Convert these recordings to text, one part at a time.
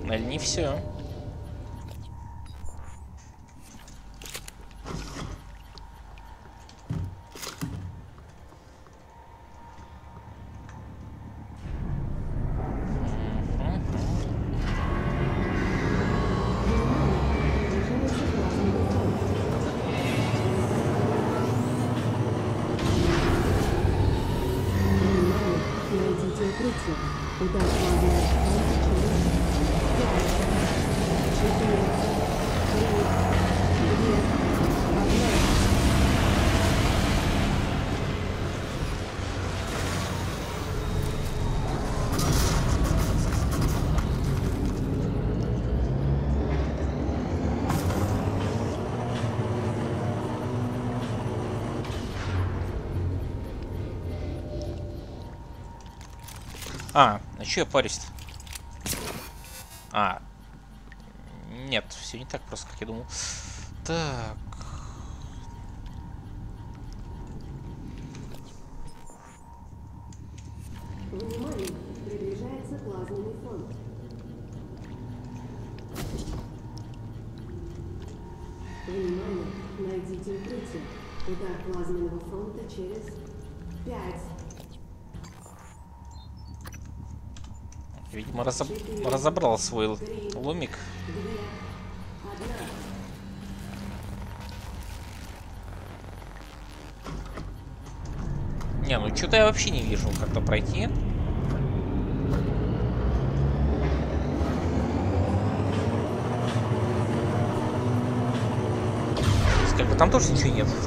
Или не все. А чё я парюсь-то? Нет, все не так просто, как я думал. Так. Внимание, приближается плазменный фонд. Внимание, найдите укрытие. Удар плазменного фронта через 5. Видимо, разобрал свой ломик. 2, 1. Не, ну что-то я вообще не вижу, как-то пройти. То есть, как бы там тоже ничего нет.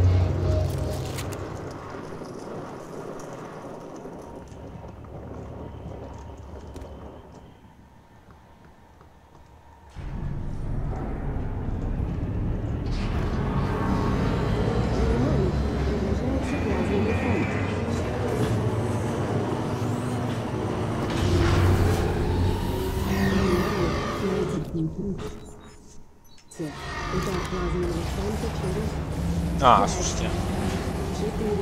Удар плазменного фронта через Слушайте. 4, 3,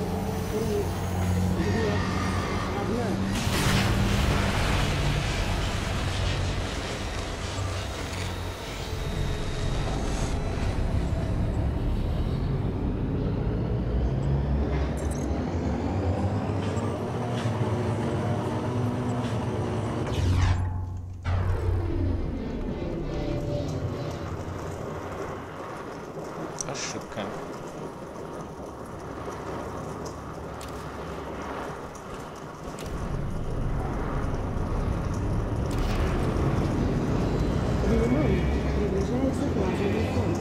2, 1. Ошибка. Внимание, приближается плазменный фонд.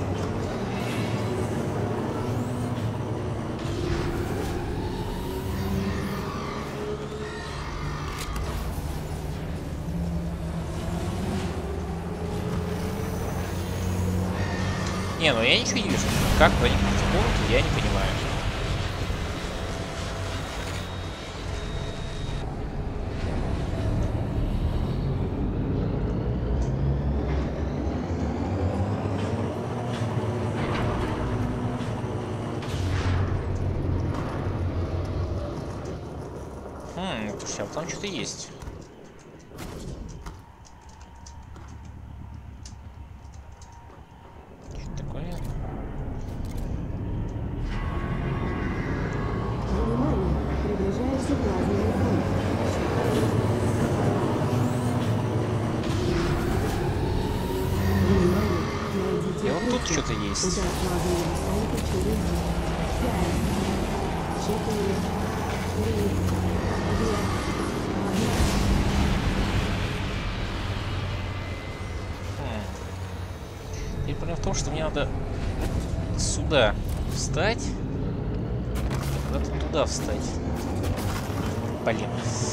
Не, ну я ничего не вижу. Как проникнуть в комнату, я не понимаю. Слушай, а вот там что-то есть. Что такое? Внимание, приближается плазменный фонд. Внимание, найдите И вот тут укрытие. что-то есть. Удар плазменного фронта через 5, 4, 3, 2, 1. И проблема в том, что мне надо сюда встать, и куда-то туда встать. Блин.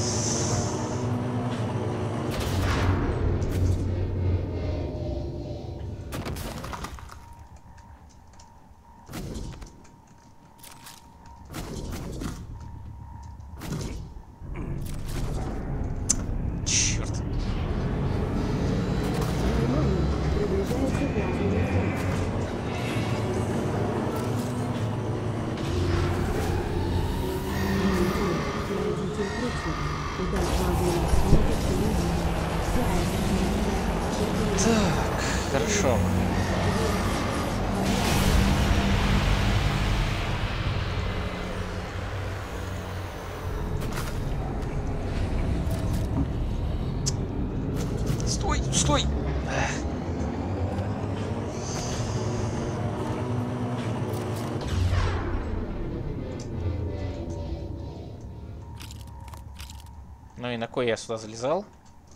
Черт. Внимание, приближается плазменный фонд. Найдите укрытие. Удар плазменного фронта через 5, Так, хорошо. Стой, стой! Ну и на кой я сюда залезал?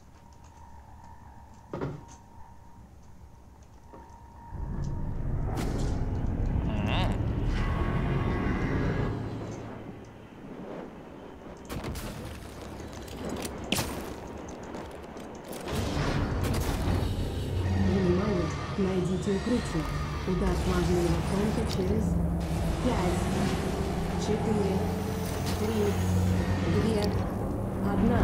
Найдите укрытие. Удар плазменного фронта через 5, 4, 3, 2, 1.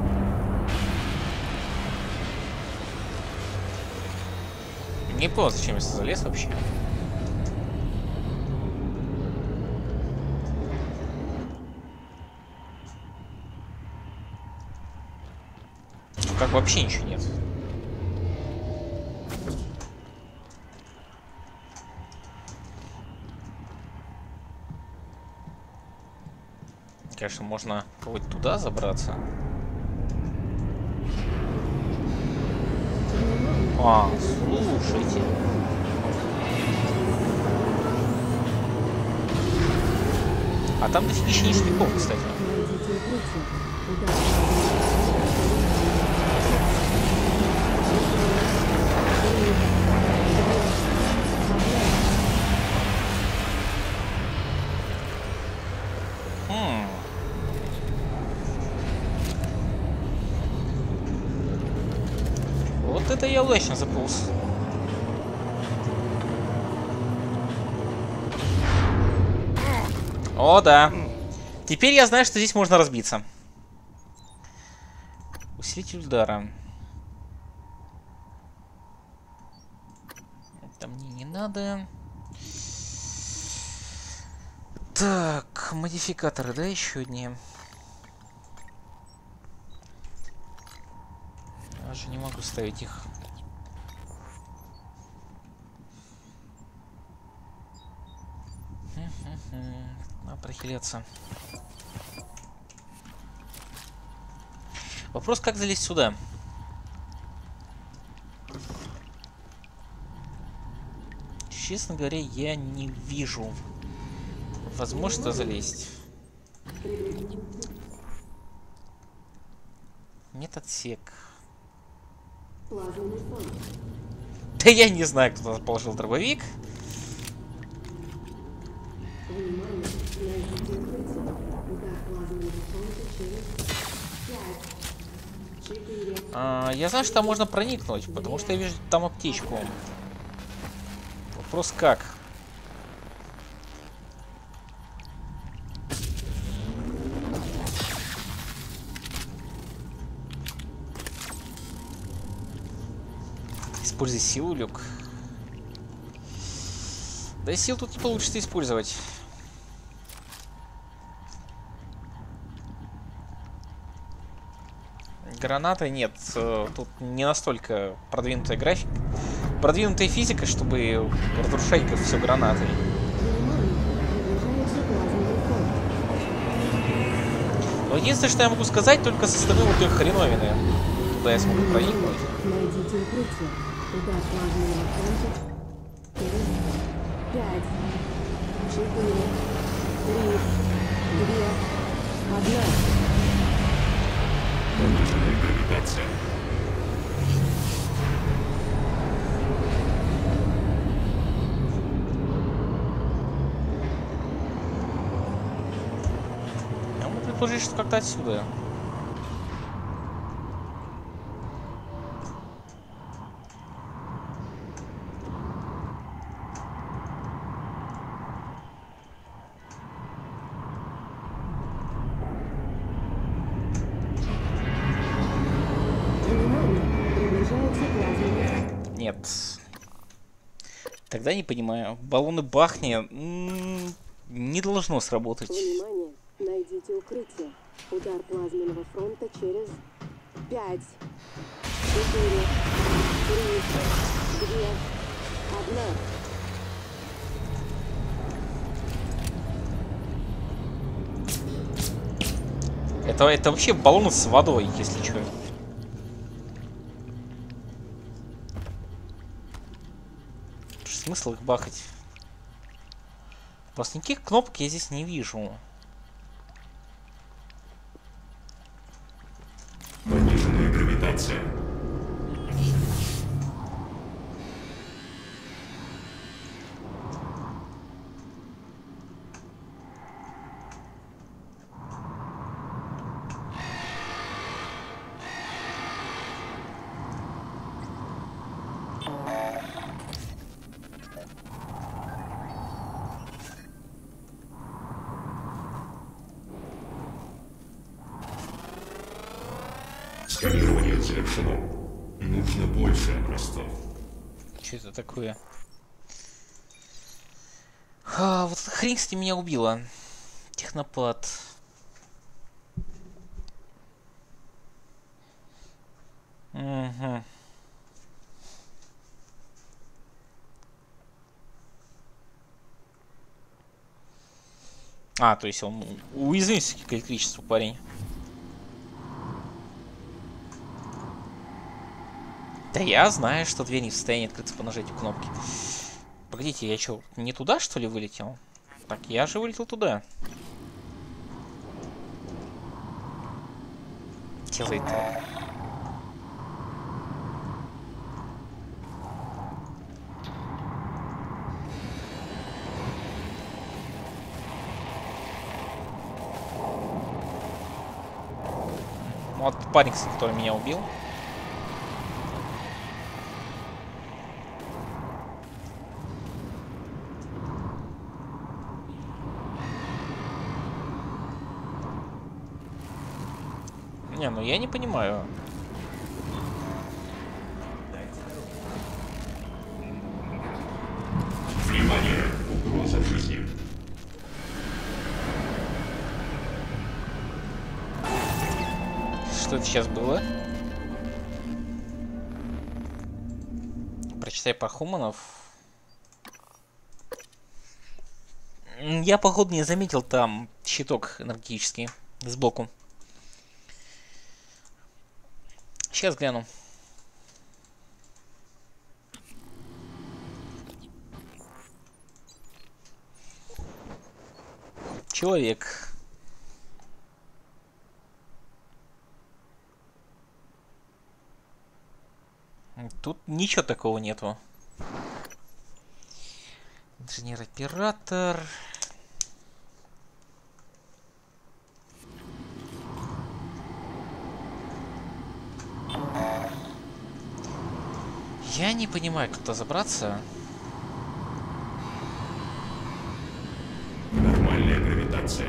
Не понял, зачем я сюда залез вообще. Как вообще ничего нет. Конечно, можно вот туда забраться. А, слушайте. А там дофигища ништяков, кстати. Вот это я удачно заполз. О, да. Теперь я знаю, что здесь можно разбиться. Усилитель удара. Это мне не надо. Так, модификаторы, да, еще одни. Я же не могу ставить их. Надо прохиляться. Вопрос, как залезть сюда? Честно говоря, я не вижу возможности залезть. Нет отсек. Да я не знаю, кто туда положил дробовик. Я знаю, что там можно проникнуть, потому что я вижу там аптечку. Вопрос как? Используй силу, Люк. Да и сил тут не получится использовать. Гранаты нет. Тут не настолько продвинутая графика. Продвинутая физика, чтобы разрушать как все гранатой. Но единственное, что я могу сказать, только со стороны вот той хреновины. Туда я смогу проникнуть. Найдите укрытие. Удар плазменного фронта. 5, 4, 3, 2, 1. Я могу предположить, что как-то отсюда. Нет. Тогда не понимаю. Баллоны бахни не должно сработать. Внимание! Найдите укрытие. Удар плазменного фронта через 5, 4, 3, 2, 1. Это вообще баллоны с водой, если что. Смысл их бахать? Просто никаких кнопок я здесь не вижу. Пониженная гравитация. Сканирование завершено. Нужно больше образцов. Что это такое? Вот эта хрень, кстати, меня убила. Технопад. Угу. А, то есть он уязвим к электричеству, парень. Да я знаю, что дверь не в состоянии открыться по нажатию кнопки. Погодите, я что, не туда, что ли, вылетел? Так, я же вылетел туда. Делает-то. Вот парень, который меня убил. Не, ну я не понимаю. Внимание! Угроза жизни. Что это сейчас было? Прочитай про хуманов. Я, походу, не заметил там щиток энергетический сбоку. Сейчас гляну. Человек. Тут ничего такого нету. Инженер-оператор. Я не понимаю, как туда забраться. Нормальная гравитация.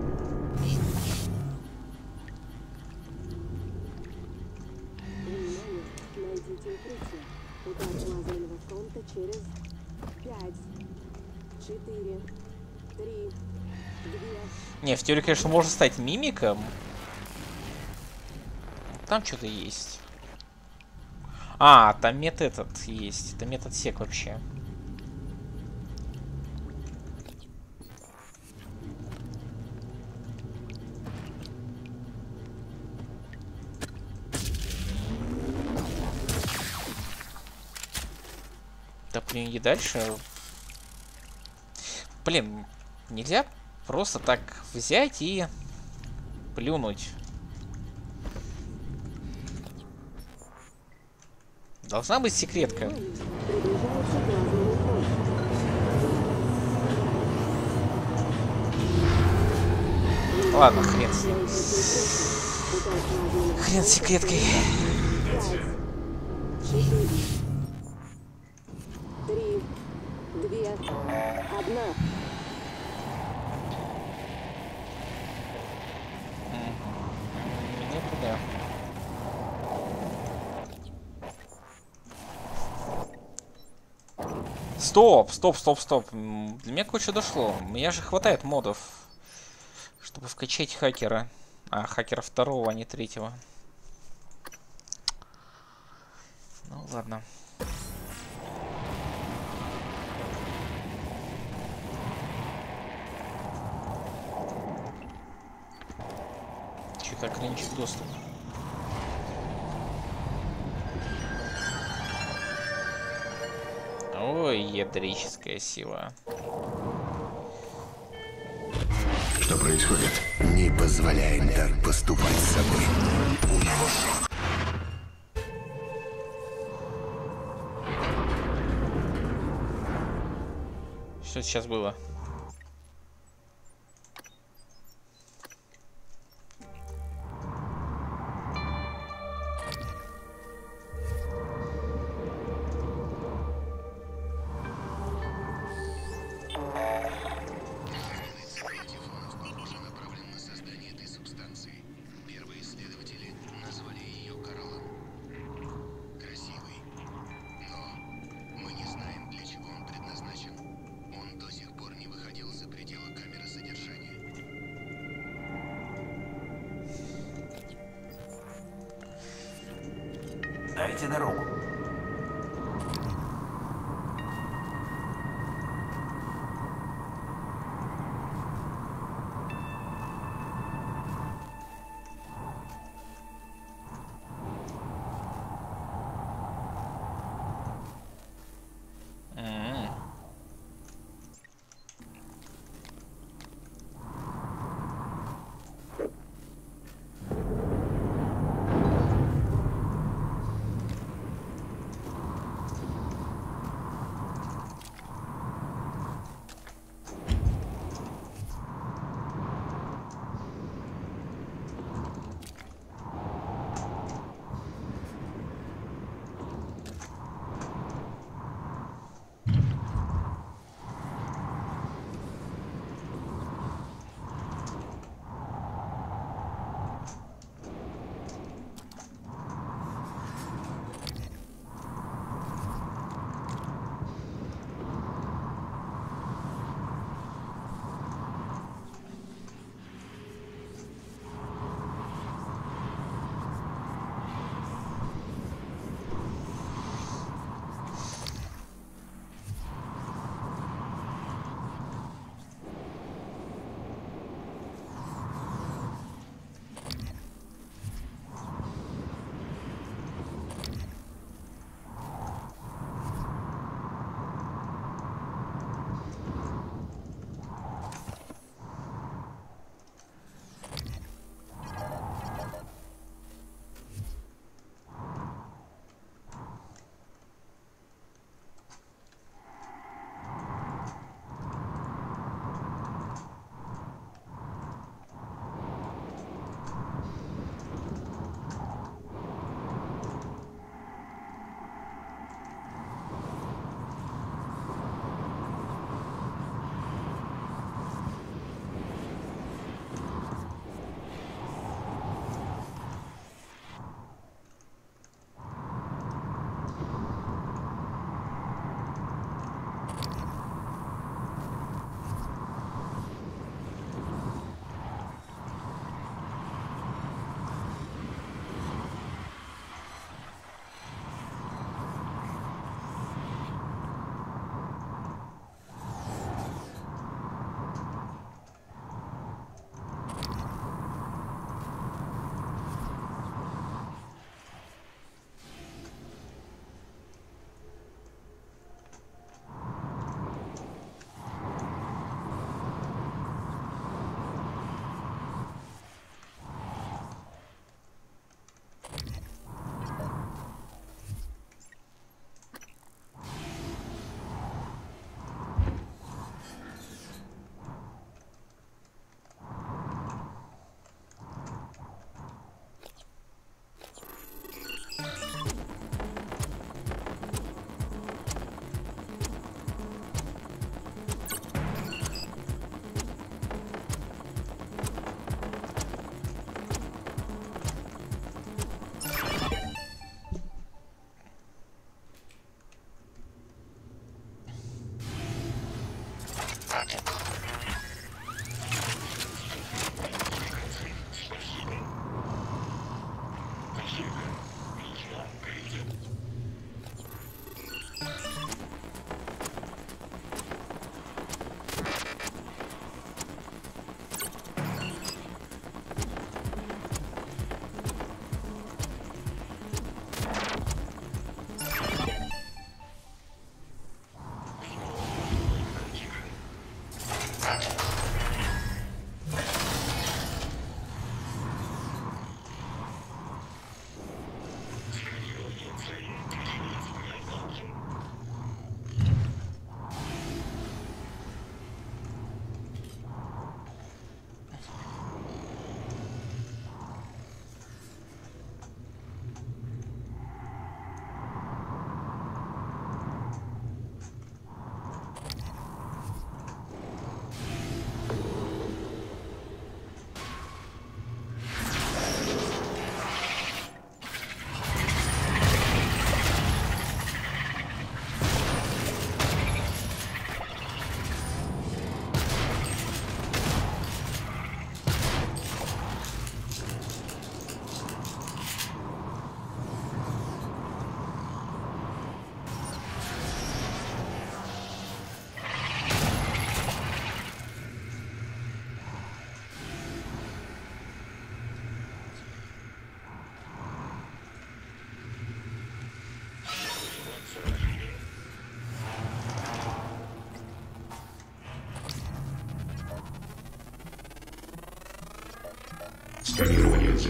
Внимание, найдите укрытие. Удар лазерного фронта через 5, 4, 3, 2. Не, в теории, конечно, можно стать мимиком. Там что-то есть. А, там метод этот есть. Это метод сек вообще. Да, блин, и дальше. Блин, нельзя просто так взять и плюнуть. Должна быть секретка. Приближается к лазерному фронту. Ладно, хрен с ним. Найдите укрытие. Удар лазерного Хрен с секреткой. 5, 4, 3, 2, 1. Никуда. Стоп, стоп, стоп, стоп. Для меня кое-что дошло. У меня же хватает модов, чтобы вкачать хакера. А, хакера второго, а не третьего. Ну, ладно. Что-то ограничить доступ. Ой, ядрическая сила. Что происходит? Не позволяем так поступать с собой. У него шок. Что сейчас было? Дайте дорогу.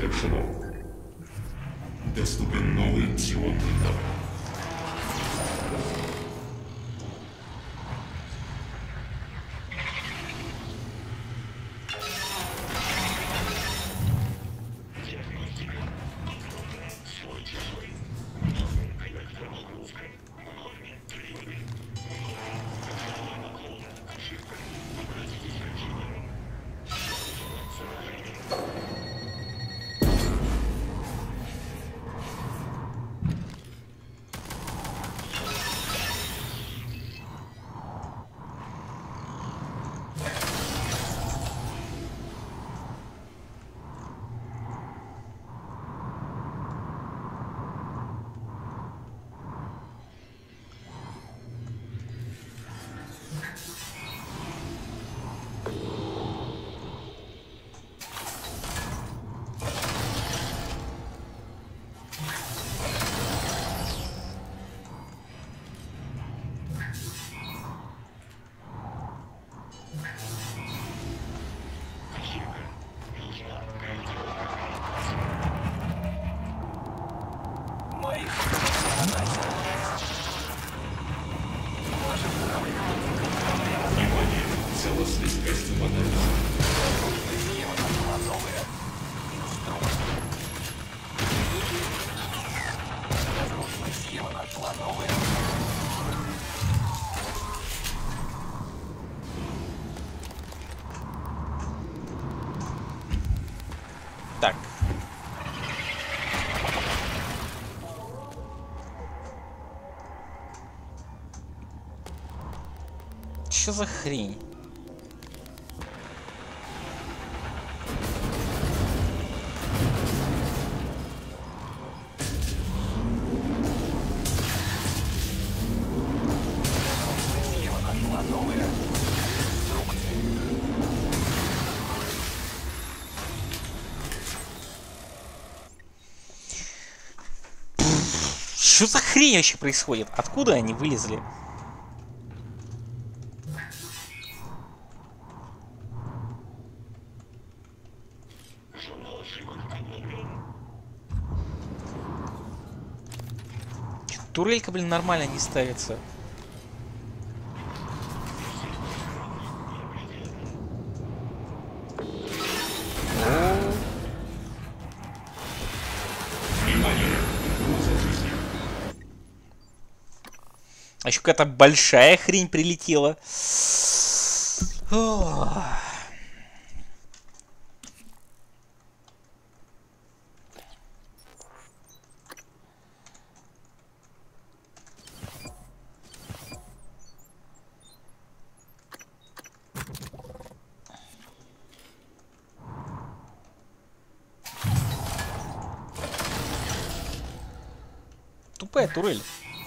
завершено. Доступен новый псионный навык. Целостность костюма Так. Чё за хрень? Что за хрень вообще происходит? Откуда они вылезли? Турелька, блин, нормально не ставится. А еще какая-то большая хрень прилетела. Тупая турель.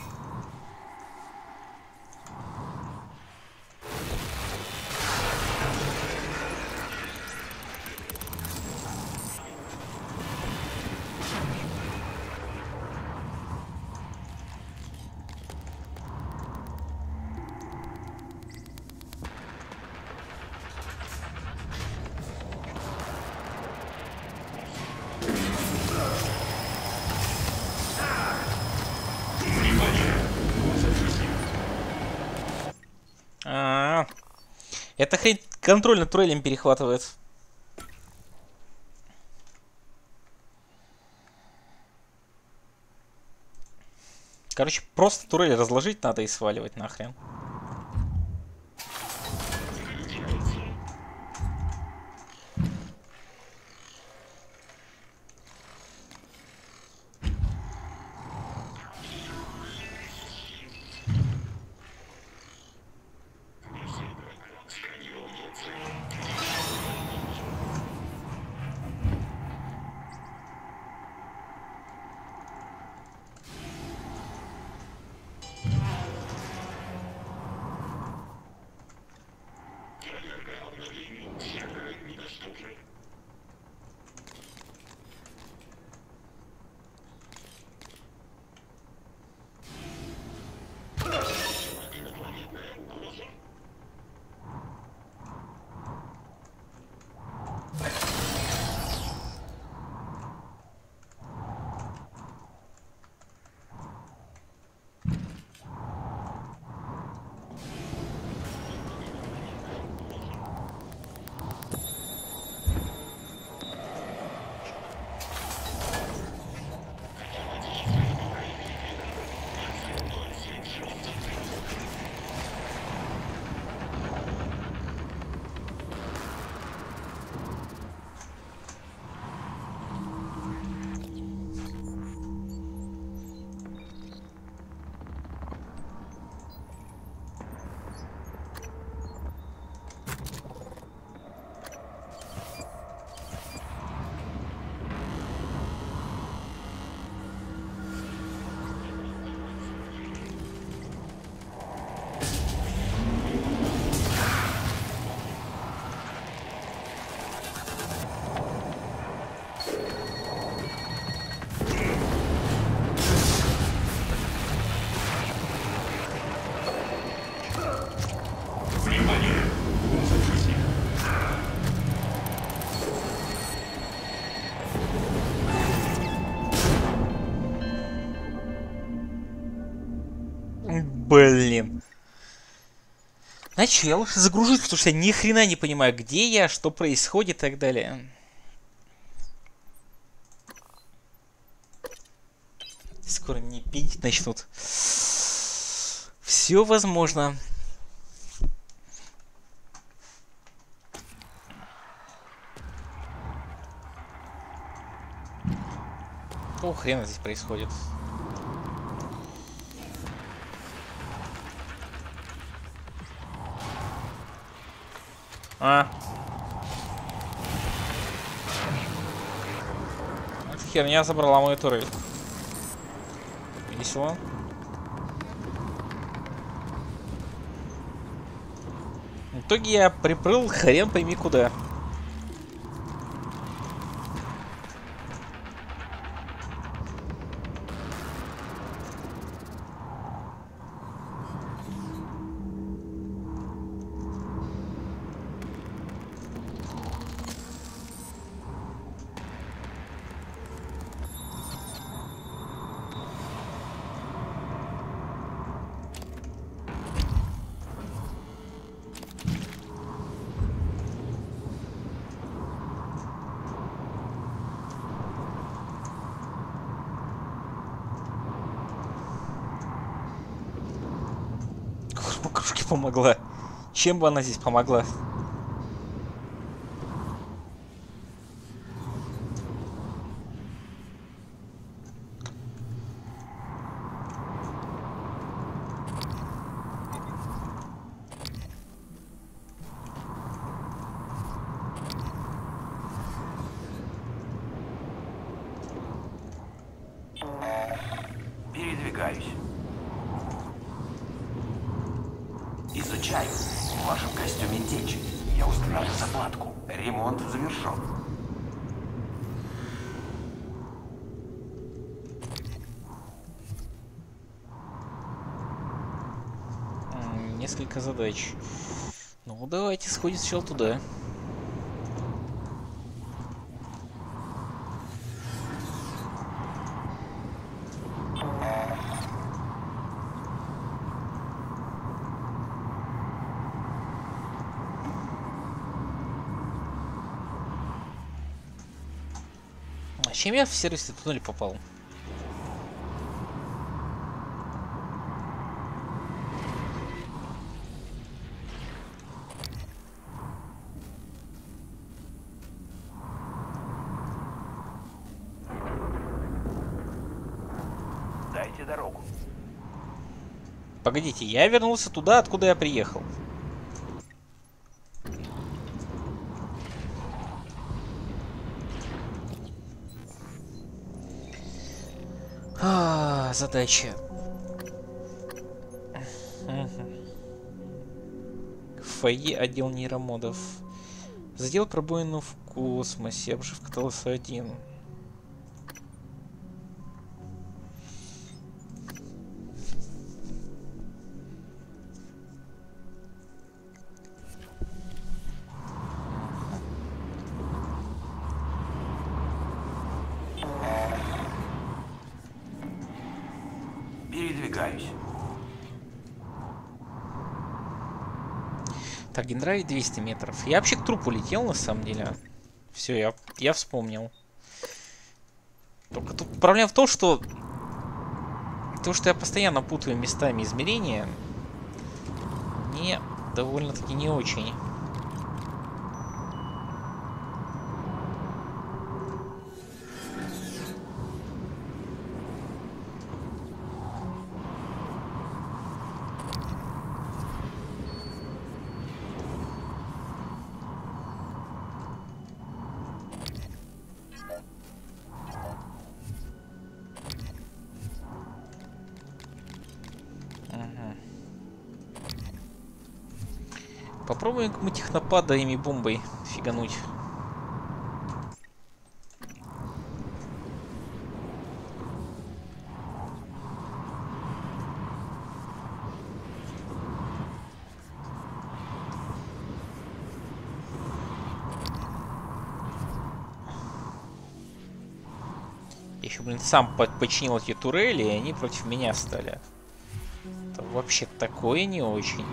Эта хрень контроль над турелем перехватывает. Короче, просто турель разложить надо и сваливать нахрен. Блин. Значит, я лучше загружусь, потому что я ни хрена не понимаю, где я, что происходит и так далее. Скоро не пить начнут. Все возможно. Какого хрена здесь происходит? Эта херня забрала мою турель. Весело. В итоге я приплыл хрен пойми куда. Кружке помогла. Чем бы она здесь помогла? Передвигаюсь. Изучаю. В вашем костюме течь. Я установлю заплатку. Ремонт завершен. Несколько задач. Ну, давайте сходим сначала туда. Чем я в сервисный туннель попал? Дайте дорогу. Погодите, я вернулся туда, откуда я приехал. Задача. Фойе, отдел нейромодов. Задел пробоину в космосе. Обживка ТЛС-1. Передвигаюсь. Так, генераль 200 метров. Я вообще к трупу летел, на самом деле. Все, я вспомнил. Только тут проблема в том, что... я постоянно путаю местами измерения. Мне довольно-таки не очень. Попробуем мы технопада ими бомбой фигануть. Я еще, блин, сам починил эти турели, и они против меня стали. Это вообще такое не очень.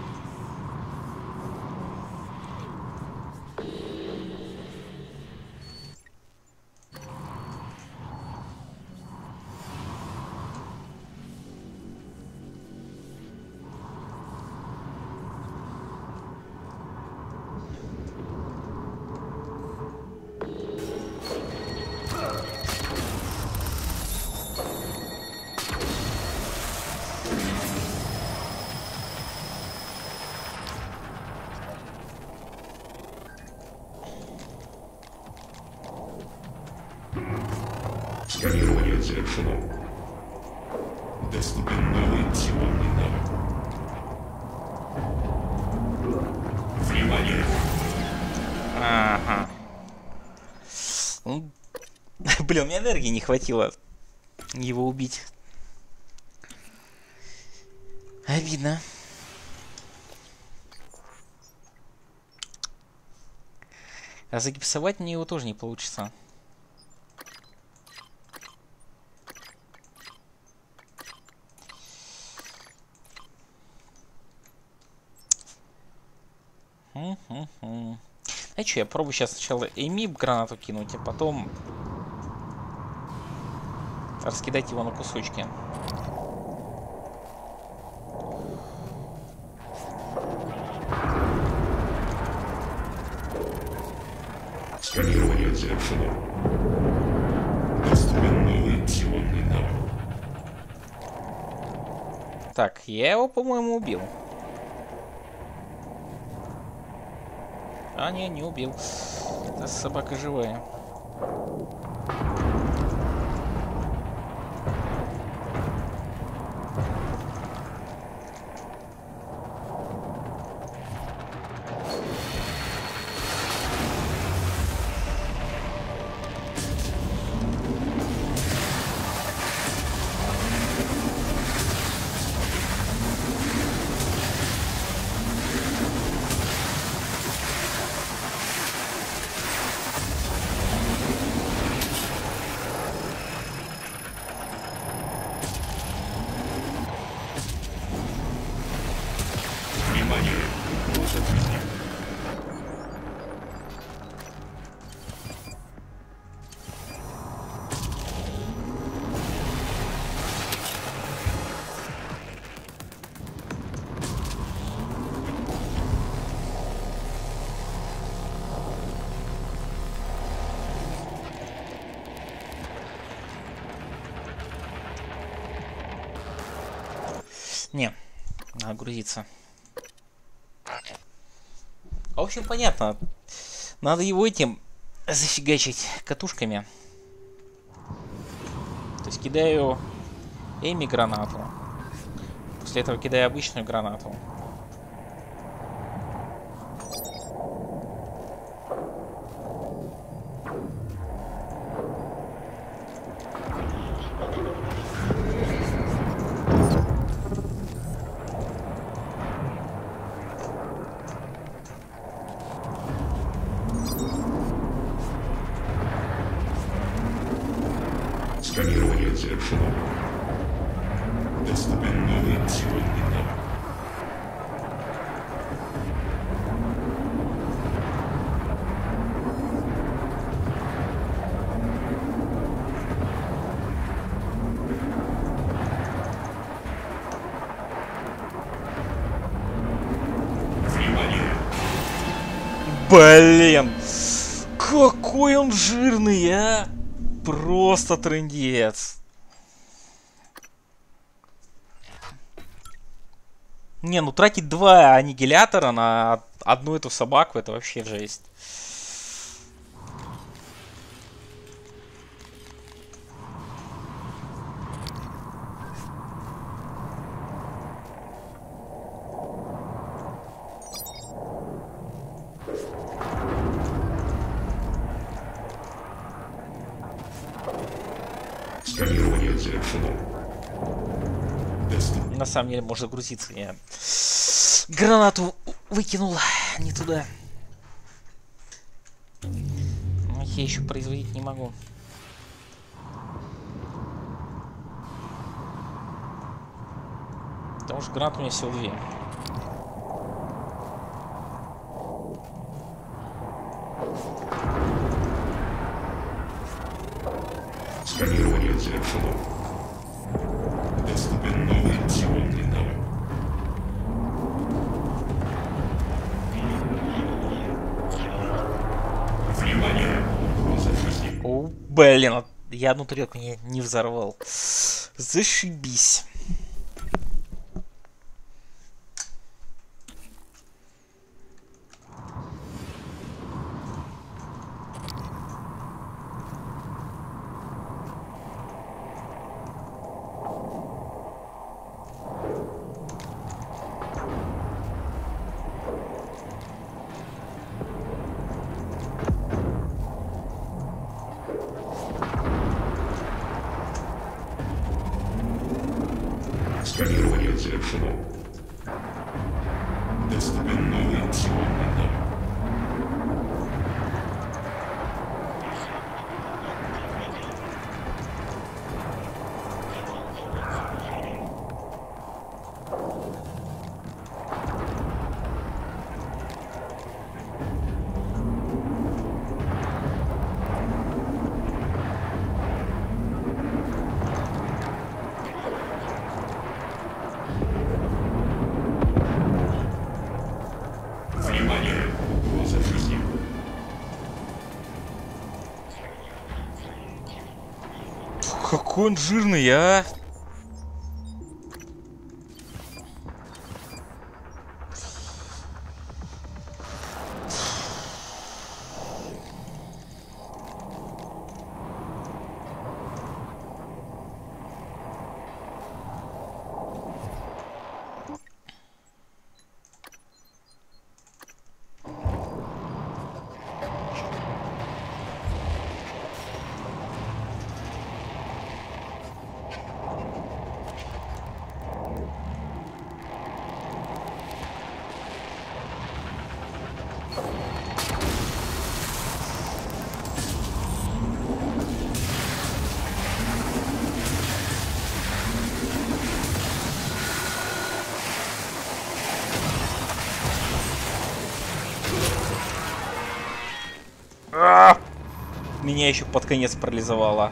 Сканирование завершено. Доступен новый псионный навык. Внимание! Ага. Блин, у меня энергии не хватило его убить. Обидно. А загипсовать мне его тоже не получится. А что, я пробую сейчас сначала эмип гранату кинуть, а потом раскидать его на кусочки. Сканирование завершено. Доступен новый псионный навык. Так, я его, по-моему, убил. А, не убил. Это собака живая. Внимание! Может везде. Не, надо грузиться. В общем, понятно. Надо его этим зафигачить катушками. То есть кидаю Эми гранату. После этого кидаю обычную гранату. Сканирование завершено. Доступен новый псионный навык. Внимание! Блин! Какой он жирный, а! Просто трындец. Не, ну тратить 2 аннигилятора на одну эту собаку, это вообще жесть. Сканирование завершено. Доступен. На самом деле можно грузиться. Я гранату выкинул не туда. Но я еще производить не могу. Потому что гранат у меня всего 2. Сканирование завершено. Доступен новый опционный навык. Внимание! Угроза жизни. О, блин, я одну тарелку не взорвал. Зашибись. Сканирование завершено. Доступен новый опционный навык. Внимание! Угроза жизни. Какой он жирный, а! Меня еще под конец парализовало.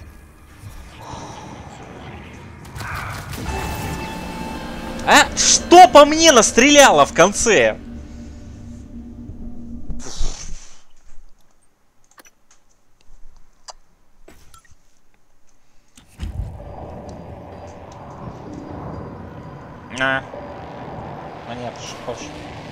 А? Что по мне настреляло в конце? Понятно, что хочешь.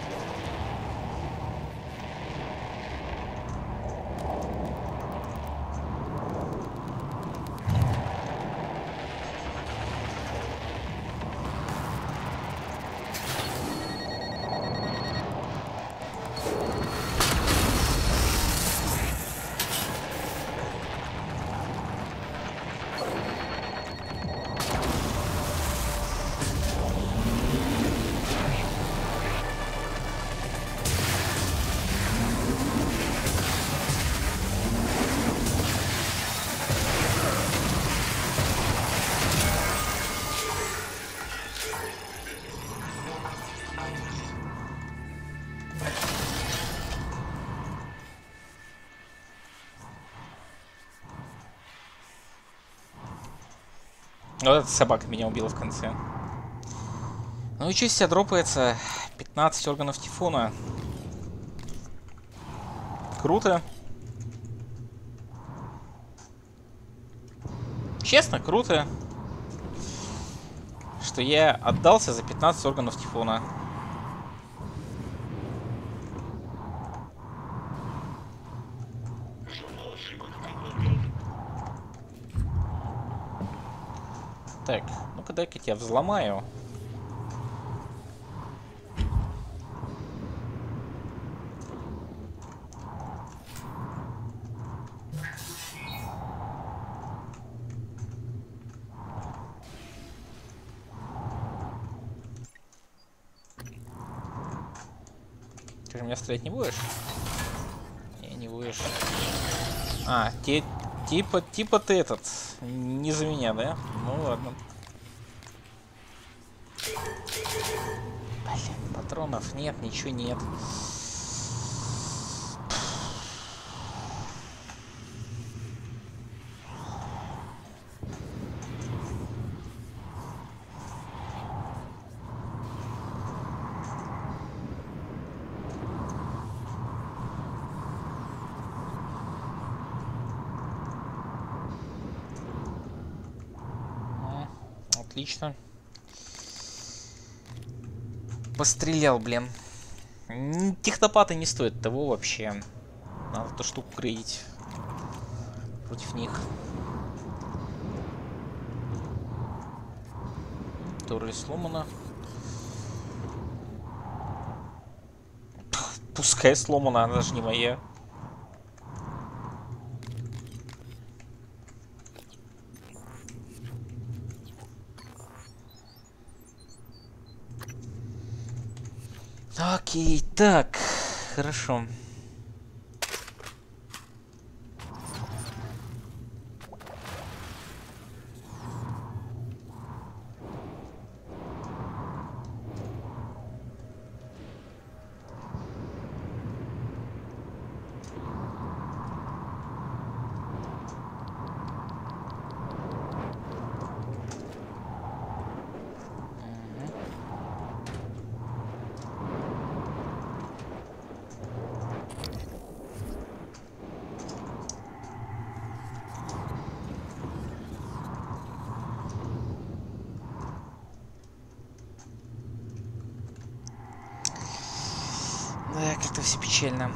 Вот эта собака меня убила в конце. Ну и что из себя дропается? 15 органов тифона. Круто. Честно, круто. Что я отдался за 15 органов тифона. Так, ну-ка дай-ка я тебя взломаю. Ты же меня стрелять не будешь? Не будешь. А, типа ты этот, не за меня, да? Ну ладно. Блин, патронов нет, ничего нет. Отлично. Пострелял, блин. Технопаты не стоят того вообще. Надо эту штуку грейдить против них. Турель сломана. Пускай сломана, она даже не моя. Окей, так, хорошо. Да, как-то все печально.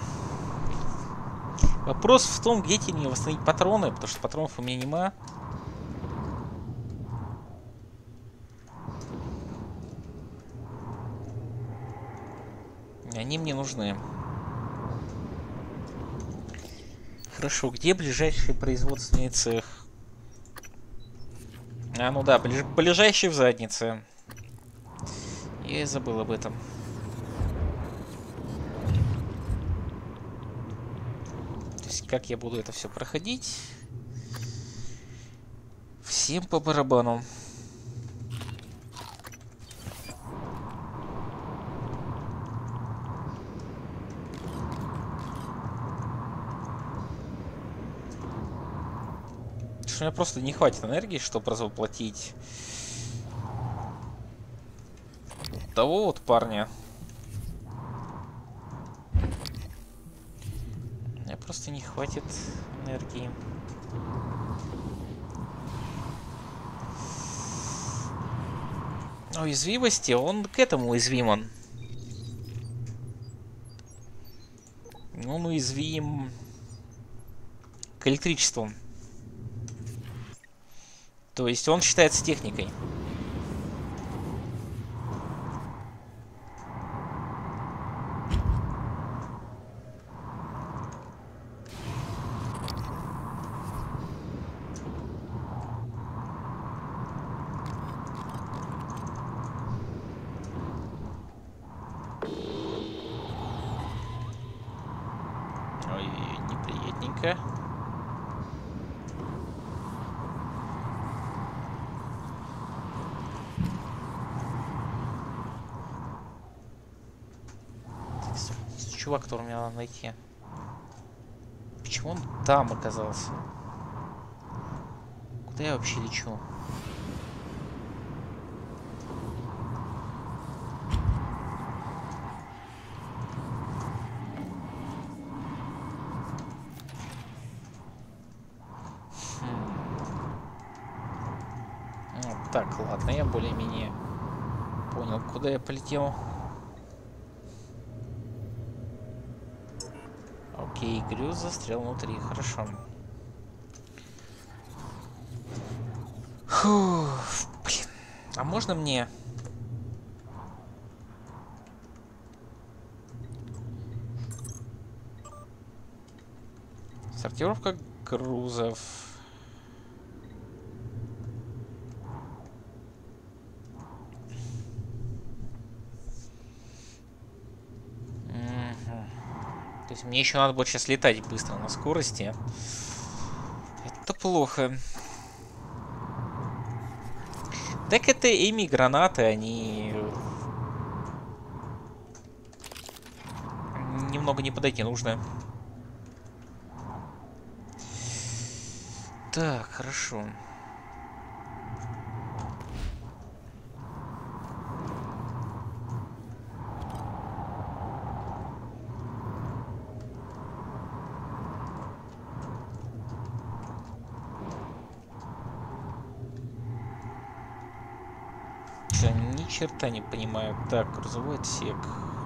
Вопрос в том, где тебе восстановить патроны, потому что патронов у меня нема. Они мне нужны. Хорошо, где ближайший производственный цех? А, ну да, ближайший в заднице. Я и забыл об этом. То есть, как я буду это все проходить? Всем по барабану. У меня просто не хватит энергии, чтобы развоплотить того вот парня. Мне просто не хватит энергии. Уязвимости, он к этому уязвим. Он уязвим к электричеству. То есть он считается техникой. Ой, неприятненько. Чувак, которого мне надо найти. Почему он там оказался? Куда я вообще лечу? Ну, так, ладно, я более-менее понял, куда я полетел. Окей, Грюз застрял внутри, хорошо. Фу, блин. А можно мне... Сортировка грузов. То есть мне еще надо будет сейчас летать быстро на скорости. Это плохо. Так это ими гранаты, они немного не подойти нужно. Так, хорошо. Ни черта не понимаю. Так, грузовой отсек.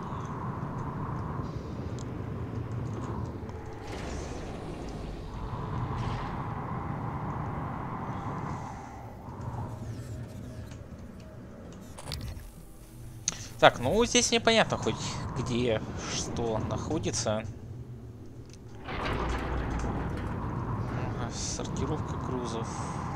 Так, ну здесь непонятно хоть где что находится. Ага, сортировка грузов.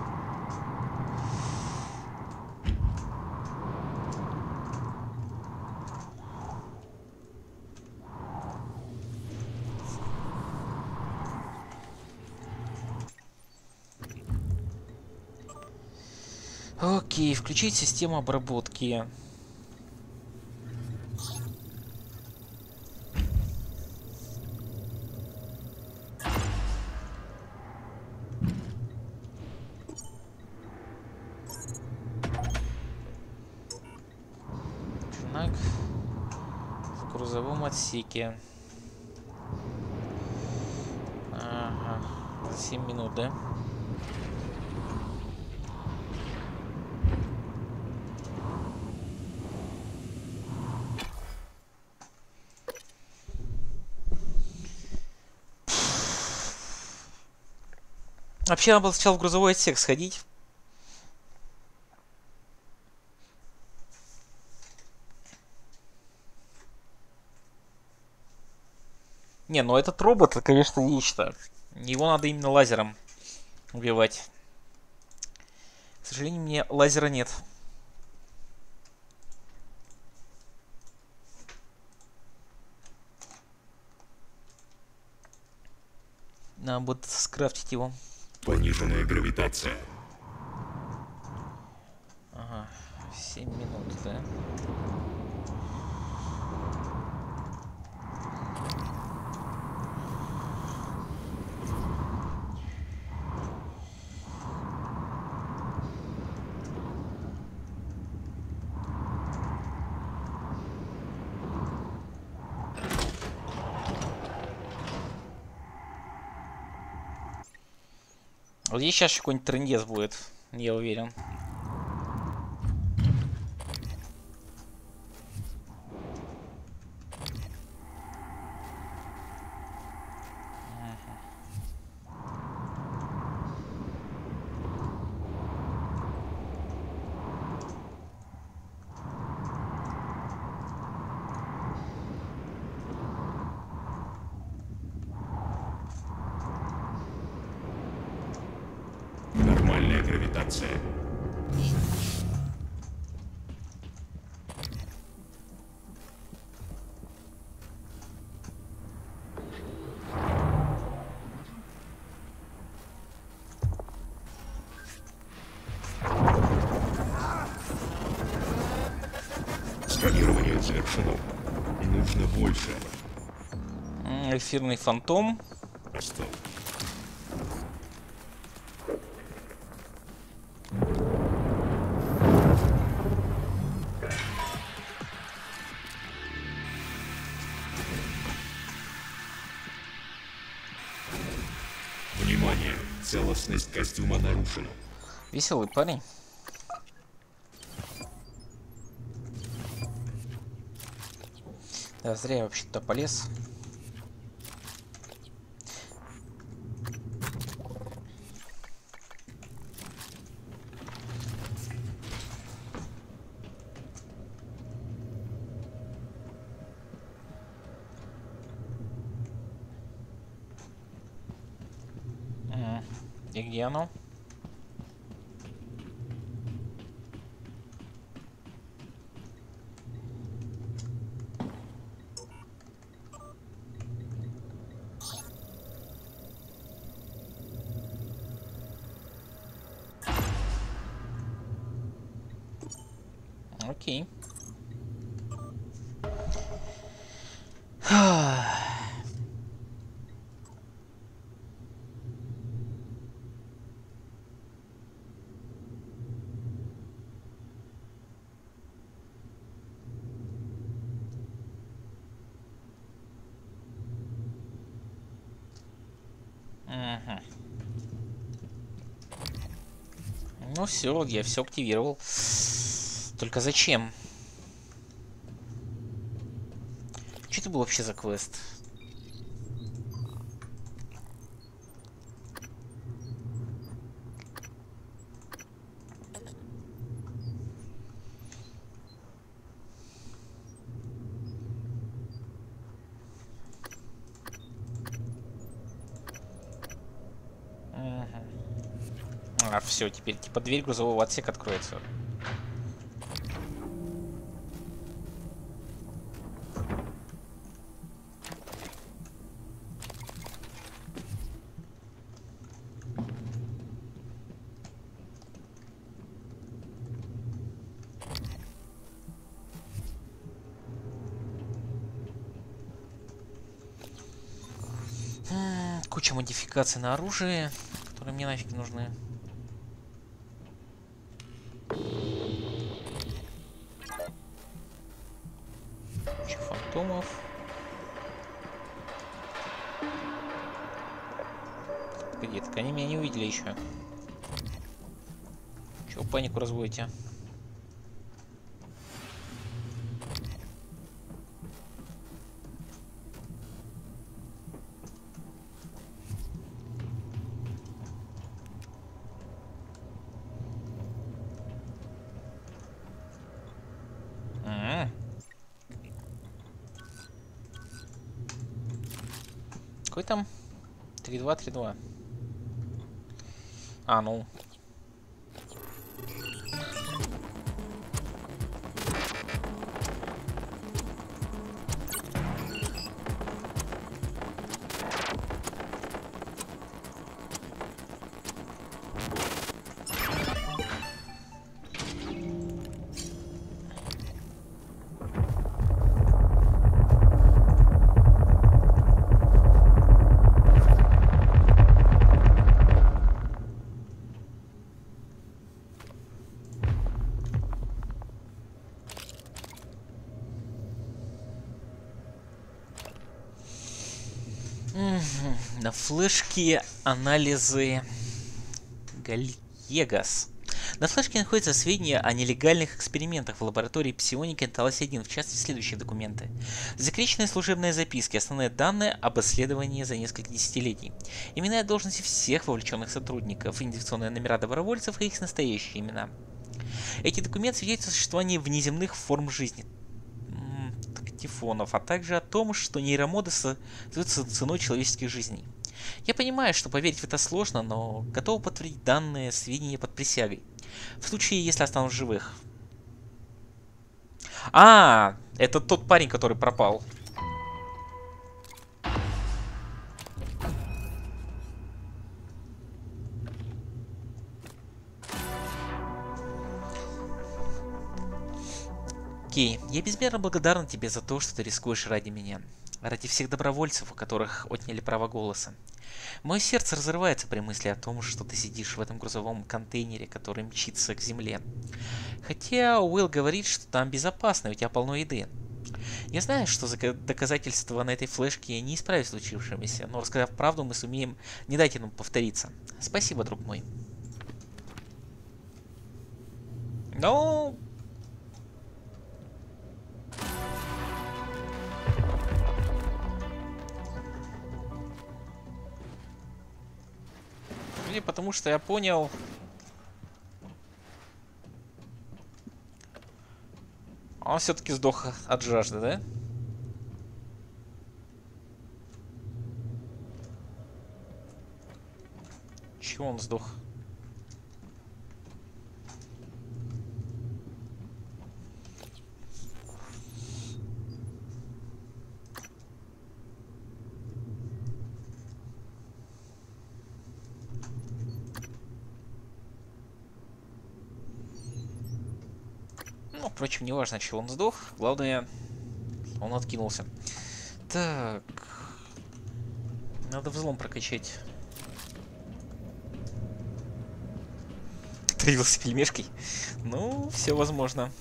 Окей, включить систему обработки. Так, в грузовом отсеке. Ага, за 7 минут, да? Вообще, надо было сначала в грузовой отсек сходить. Не, ну этот робот, конечно, нечто. Его надо именно лазером убивать. К сожалению, мне лазера нет. Надо будет скрафтить его. Пониженная гравитация. Ага, 7 минут, да? Вот здесь сейчас какой-нибудь трындец будет, я уверен. Нормальная гравитация. Сканирование завершено. Нужно больше. Эфирный фантом. Осталось. Внимание! Целостность костюма нарушена. Веселый парень. Да, зря я вообще-то полез. И где оно? Окей. Ну все, я все активировал. Только зачем? Что это был вообще за квест? А, все, теперь типа дверь грузового отсека откроется. Куча модификаций на оружие, которые мне нафиг не нужны. Куча фантомов. Где так они меня не увидели еще. Чего панику разводите? Какой там? 3-2-3-2. А, ну. На флешке анализы Гальегас. На флешке находятся сведения о нелегальных экспериментах в лаборатории псионики Талас-1, в частности следующие документы. Засекреченные служебные записки, основные данные об исследовании за несколько десятилетий. Имена и должности всех вовлеченных сотрудников, идентификационные номера добровольцев и их настоящие имена. Эти документы свидетельствуют о существовании внеземных форм жизни, тифонов, а также о том, что нейромоды создаются ценой человеческих жизней. Я понимаю, что поверить в это сложно, но готов подтвердить данные сведения под присягой. В случае, если останусь живых. А, это тот парень, который пропал. Окей, я безмерно благодарен тебе за то, что ты рискуешь ради меня. Ради всех добровольцев, у которых отняли право голоса. Мое сердце разрывается при мысли о том, что ты сидишь в этом грузовом контейнере, который мчится к земле. Хотя Уилл говорит, что там безопасно, у тебя полно еды. Я знаю, что доказательства на этой флешке не исправят случившемуся, но рассказав правду, мы сумеем не дать ему повториться. Спасибо, друг мой. Ну... Потому что я понял... Он все-таки сдох от жажды, да? Чего он сдох? Ну, впрочем, не важно, чего он сдох. Главное, он откинулся. Так. Надо взлом прокачать. Травился пельмешкой. Ну, все возможно.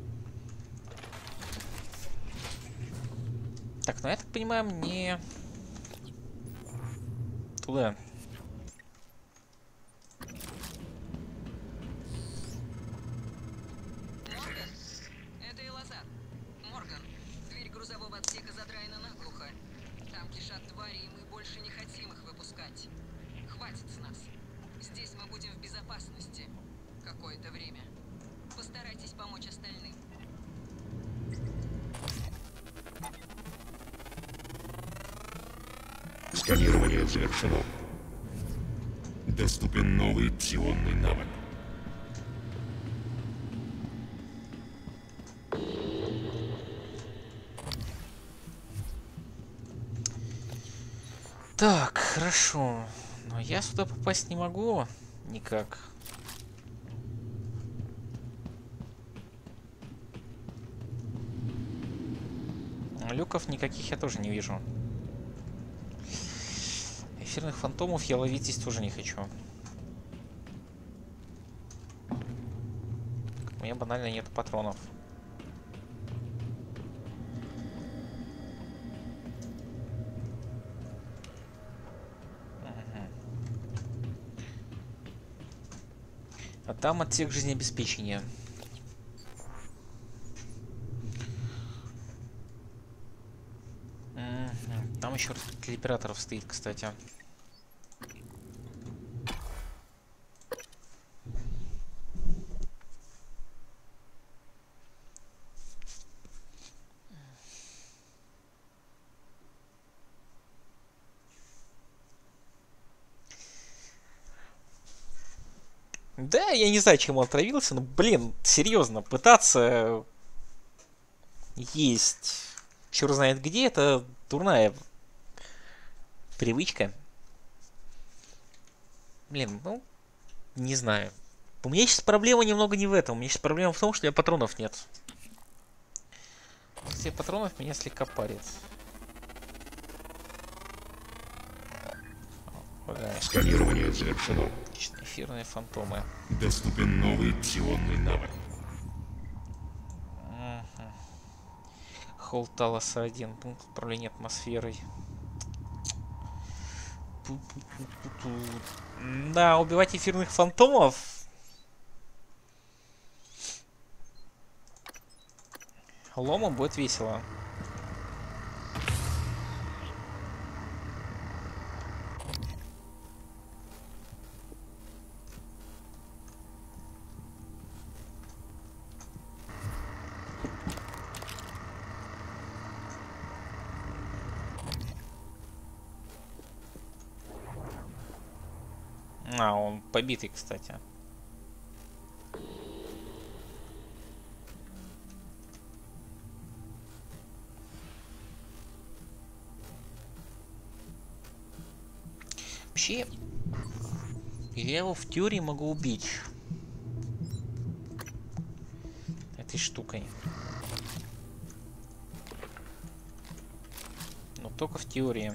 Так, ну я так понимаю, мне туда. Морган? Это Элазар. Морган, дверь грузового отсека задраена наглухо. Там кишат твари, и мы больше не хотим их выпускать. Хватит с нас. Здесь мы будем в безопасности. Какое-то время. Постарайтесь помочь остальным. Сканирование завершено. Доступен новый псионный навык. Так, хорошо. Но я сюда попасть не могу. Никак. Люков никаких я тоже не вижу. Эфирных фантомов я ловить здесь тоже не хочу. У меня банально нет патронов. А там отсек жизнеобеспечения. Там еще телеоператоров стоит, кстати. Да, я не знаю, чем он отравился, но, блин, серьезно, пытаться есть черт знает где, это дурная привычка. Блин, ну, не знаю. У меня сейчас проблема немного не в этом. У меня сейчас проблема в том, что у меня патронов нет. Все патронов меня слегка парит. Сканирование завершено. Эфирные фантомы. Доступен новый псионный навык. Холл Талоса 1. Пункт управления атмосферой. Да, убивать эфирных фантомов. Ломом будет весело. А, он побитый, кстати. Вообще, я его в теории могу убить этой штукой. Но только в теории.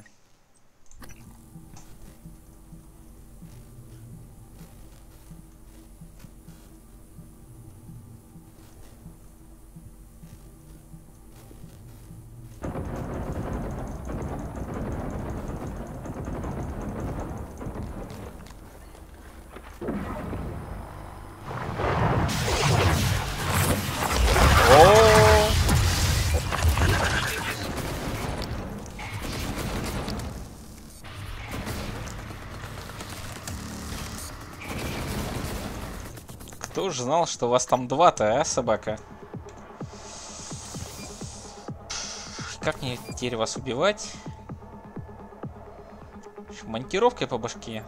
Кто же знал, что у вас там два-то, а, собака? Как мне теперь вас убивать? Монтировкой по башке.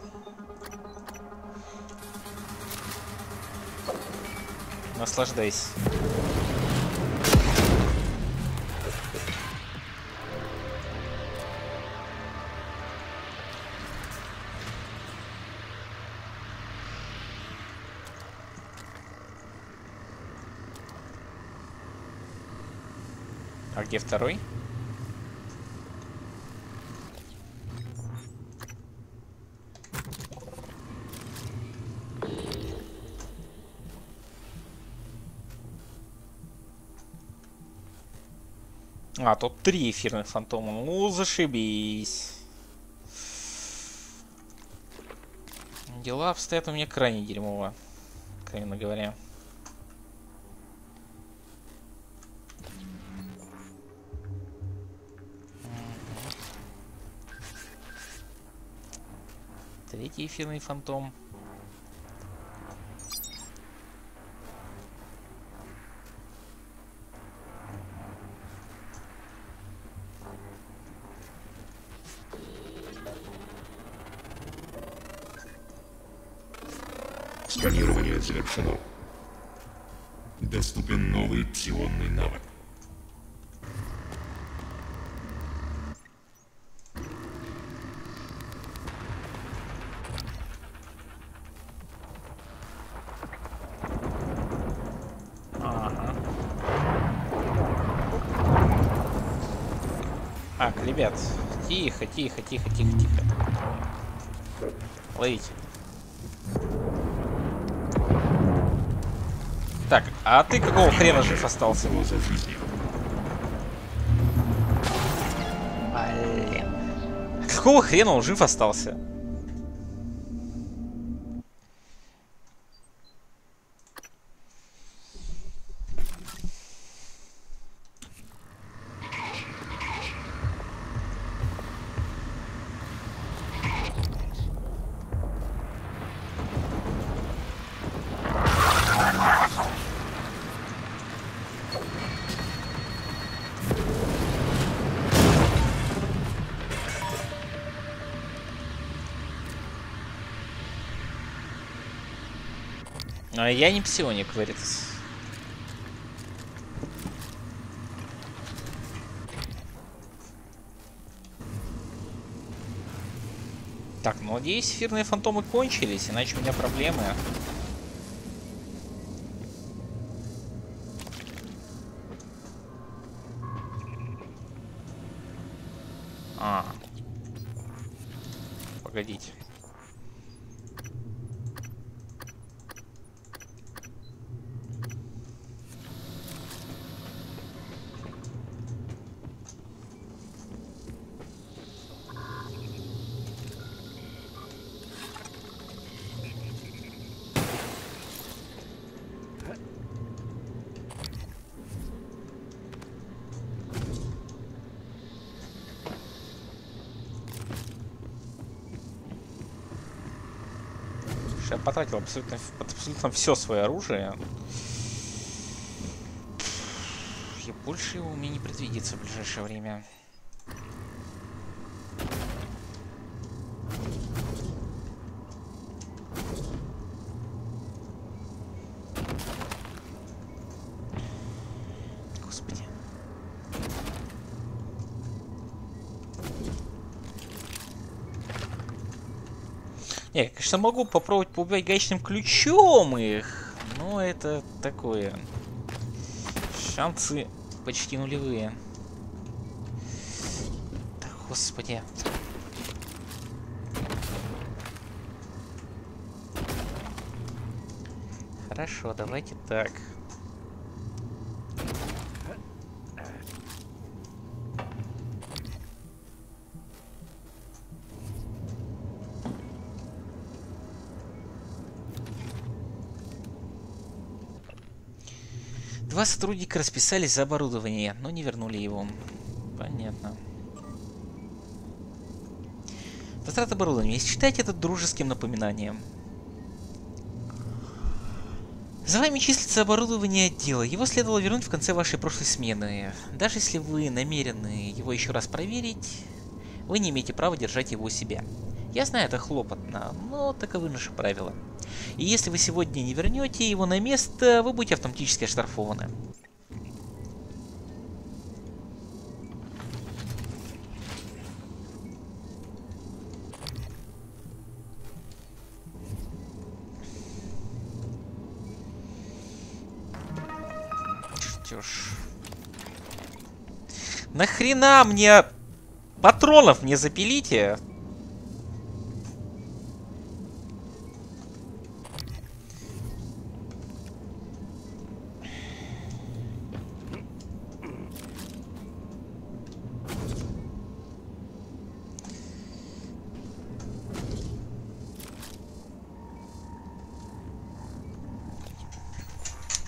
Наслаждайся. А где второй? А, тут 3 эфирных фантома. Ну, зашибись. Дела обстоят у меня крайне дерьмово, откровенно говоря. Третий эфирный фантом. Сканирование завершено. Доступен новый псионный навык. Ага. Так, ребят, тихо, тихо, тихо, тихо, тихо. Ловите. Так, а ты какого хрена жив остался? Угроза жизни. Блин. Какого хрена он жив остался? А я не псионик, говорится. Так, ну надеюсь, эфирные фантомы кончились, иначе у меня проблемы. Погодите. Я потратил абсолютно все свое оружие. И больше его у меня не предвидится в ближайшее время. Господи. Я, конечно, могу попробовать поубивать гаечным ключом их, но это такое. Шансы почти нулевые. Да, господи. Хорошо, давайте так. Два сотрудника расписались за оборудование, но не вернули его. Понятно. Возврат оборудования. Считайте это дружеским напоминанием. За вами числится оборудование отдела. Его следовало вернуть в конце вашей прошлой смены. Даже если вы намерены его еще раз проверить, вы не имеете права держать его у себя. Я знаю, это хлопотно, но таковы наши правила. И если вы сегодня не вернете его на место, вы будете автоматически оштрафованы. Что ж. Нахрена мне патронов не запилите?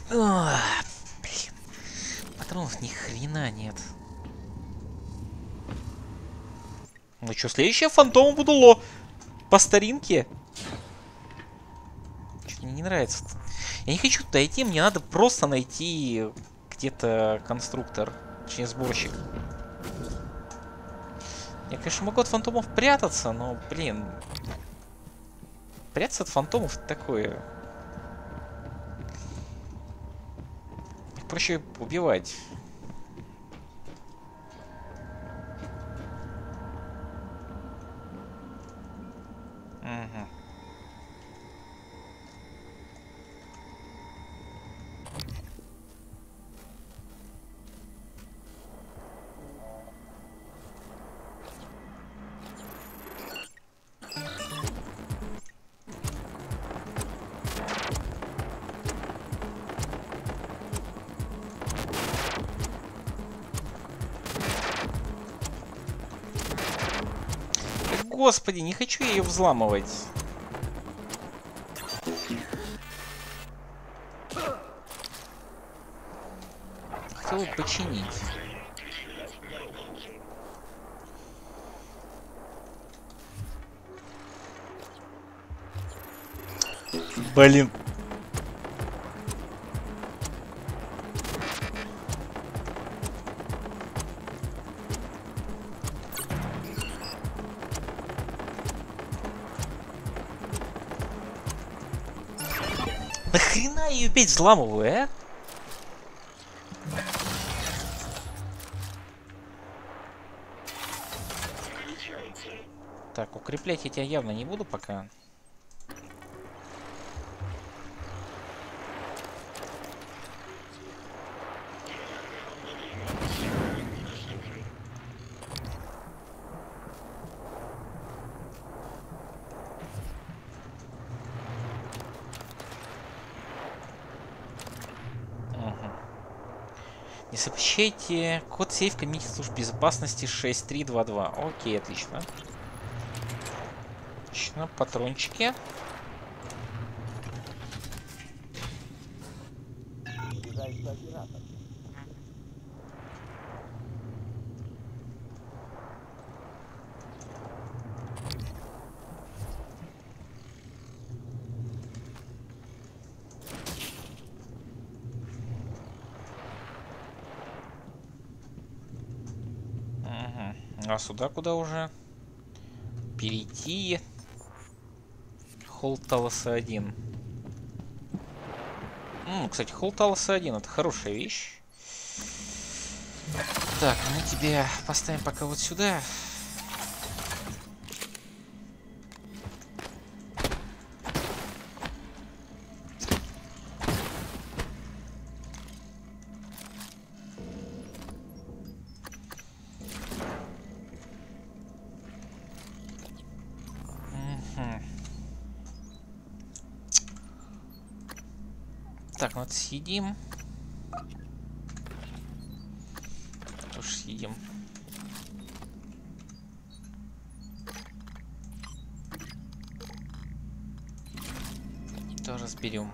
Блин. Патронов ни хрена нет. Ну что, следующее фантом Вудуло. По старинке. Что-то мне не нравится. Я не хочу туда идти, мне надо просто найти где-то конструктор. Точнее, сборщик. Я, конечно, могу от фантомов прятаться, но, блин. Прятаться от фантомов это такое. Их проще убивать. Угу. Господи, не хочу я ее взламывать. Хотел починить. Блин. Нахрена я ее опять взламываю, а? Так, укреплять я тебя явно не буду пока. Не сообщайте код сейф комиссии служб безопасности 6322. Окей, отлично. Отлично, патрончики. А сюда куда уже? Перейти. Холл Талоса 1. Кстати, Холл Талоса 1 это хорошая вещь. Так, мы тебя поставим пока вот сюда. Так, ну вот съедим. Тоже съедим. Тоже разберем.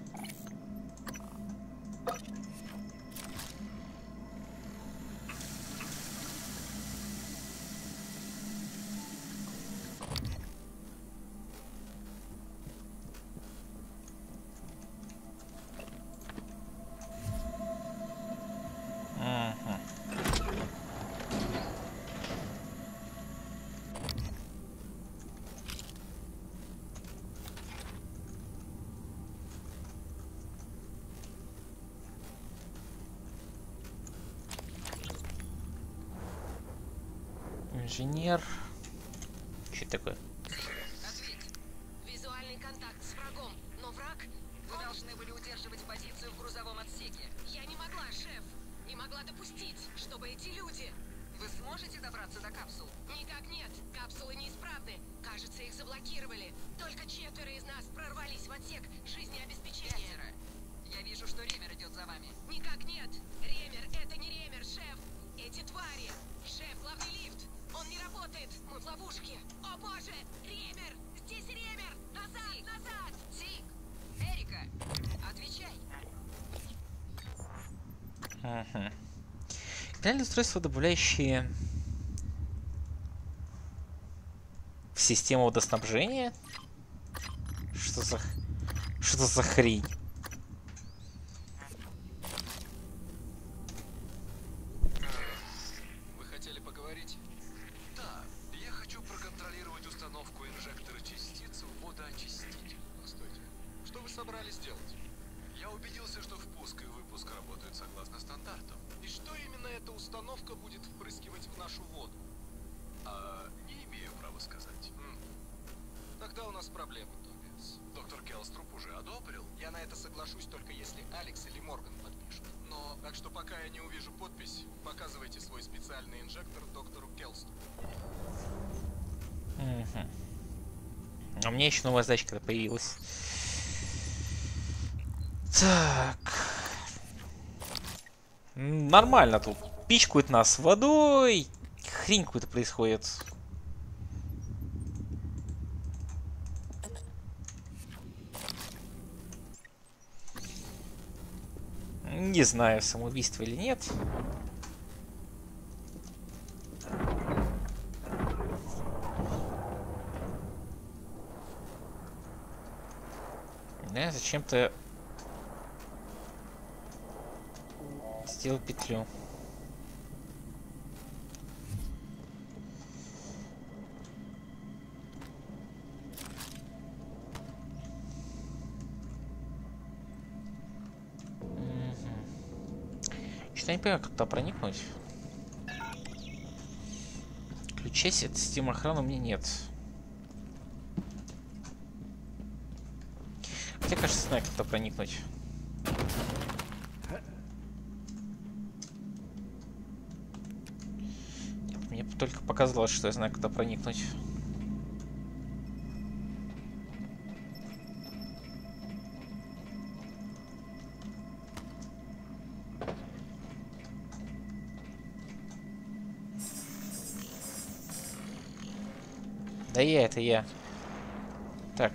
Инженер. Что это такое? Ответь. Визуальный контакт с врагом. Но враг... Вы должны были удерживать позицию в грузовом отсеке. Я не могла, шеф. Не могла допустить, чтобы эти люди... Вы сможете добраться до капсул? Никак нет. Капсулы неисправны. Кажется, их заблокировали. Только 4 из нас прорвались в отсек жизнеобеспечения. 5. Я вижу, что Ремер идет за вами. Никак нет. Ремер, это не Ремер, шеф. Эти твари. Шеф, главный лифт. Он не работает. Мы в ловушке. О боже! Ремер! Здесь Ремер! Назад! Назад! Тик! Эрика! Отвечай! Центральное устройство, добавляющее в систему водоснабжения? Что за хрень? Вы хотели поговорить? Да, я хочу проконтролировать установку инжектора частиц в водоочиститель. Постойте, что вы собрались делать? Я убедился, что впуск и выпуск работают согласно стандартам. И что именно эта установка будет впрыскивать в нашу воду? Не имею права сказать. Тогда у нас проблема, Тобиас. Доктор Келструп уже одобрил. Я на это соглашусь только если Алекс или Морган подпишут. Но, так что пока я не увижу подпись, показывайте свой специальный инжектор доктору Келструпу. А у меня еще новая задача когда появилась. Так. Нормально тут. Пичкают нас водой. Хрень какой-то происходит. Не знаю, самоубийство или нет. Да, зачем-то сделал петлю. Что-то не понимаю, как туда проникнуть. Ключей от системы охраны у меня нет. Хотя, кажется, знаю, как туда проникнуть. Нет, мне только показалось, что я знаю, куда проникнуть. Да это я. Так.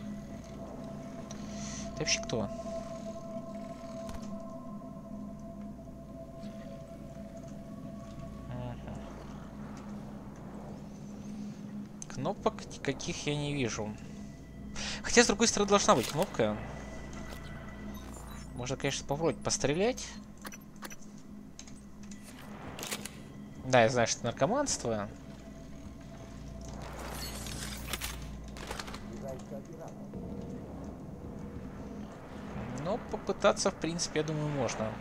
Ты вообще кто? Кнопок никаких я не вижу. Хотя, с другой стороны, должна быть кнопка. Можно, конечно, попробовать пострелять. Да, я знаю, что это наркоманство. Но попытаться, в принципе, я думаю, можно.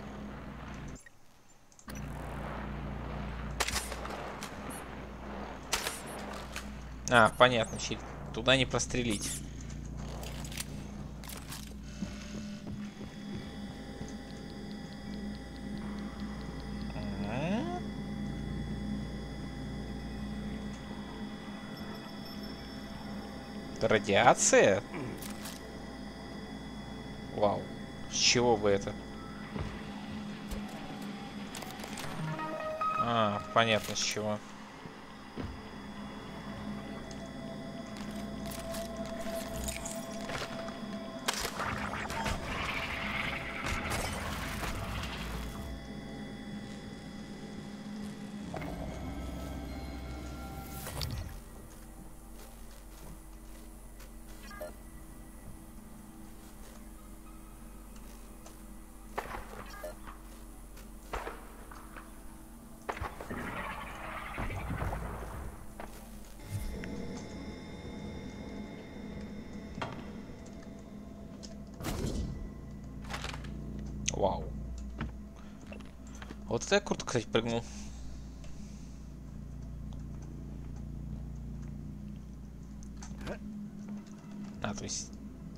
А, понятно, туда не прострелить. Радиация? Вау. С чего бы это? А, понятно, с чего. Вау. Вот это я круто, кстати, прыгнул. А, то есть...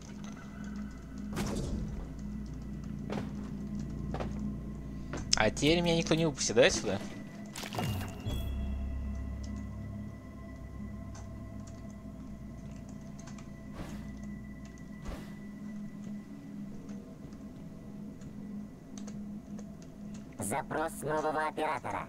А теперь меня никто не выпустит, да, сюда? Запрос нового оператора.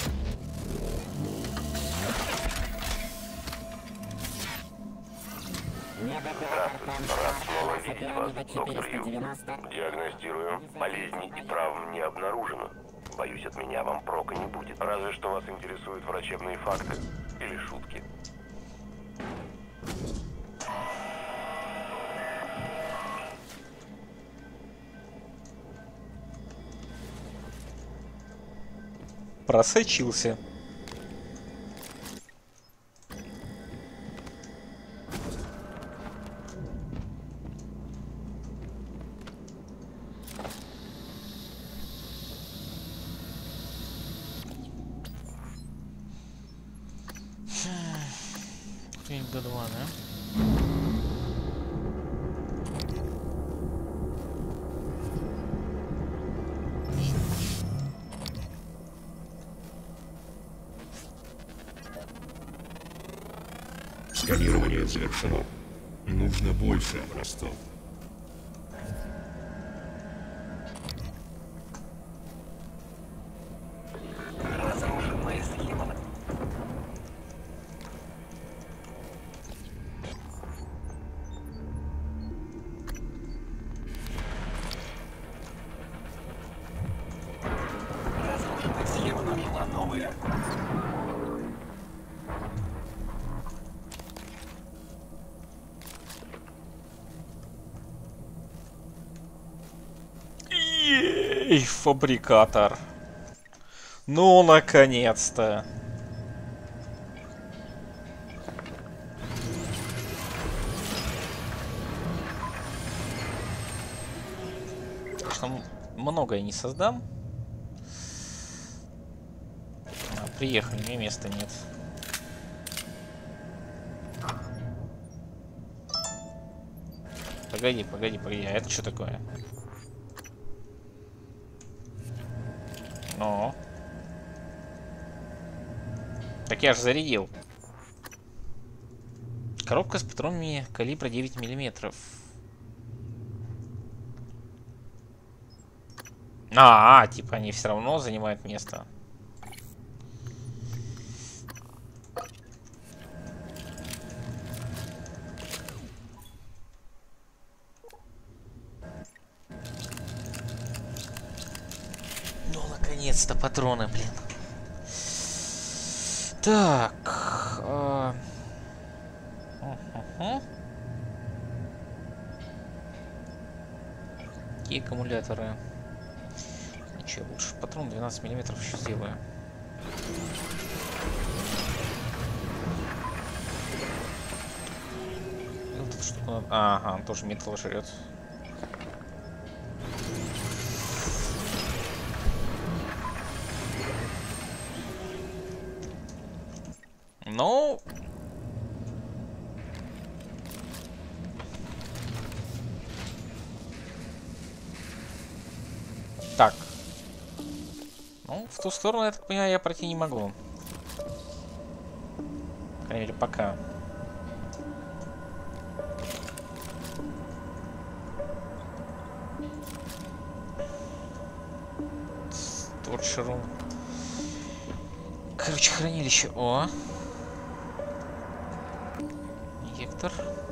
Снова видеть вас, доктор Ю. Диагностирую. Болезней и травм не обнаружено. Боюсь, от меня вам прока не будет. Разве что вас интересуют врачебные факты или шутки. Просочился. До 2, да? Сканирование завершено. Нужно больше образцов. Разрушенная схема. Разрушенная схема нашла новые. Ей, фабрикатор. Ну, наконец-то. Конечно, много я не создам. Приехали, мне места нет. Погоди, а это что такое? Ну. Так я же зарядил. Коробка с патронами калибра 9 миллиметров. Типа они все равно занимают место. Ну, наконец-то патроны, блин. Так. Какие аккумуляторы? Ничего, лучше патрон 12 миллиметров еще сделаю. Вот эта штука... Ага, он тоже металл жрет. Ну... Так. Ну, в ту сторону, я так понимаю, я пройти не могу. По крайней мере, пока. Торчеру. Короче, хранилище. О! Инъектор.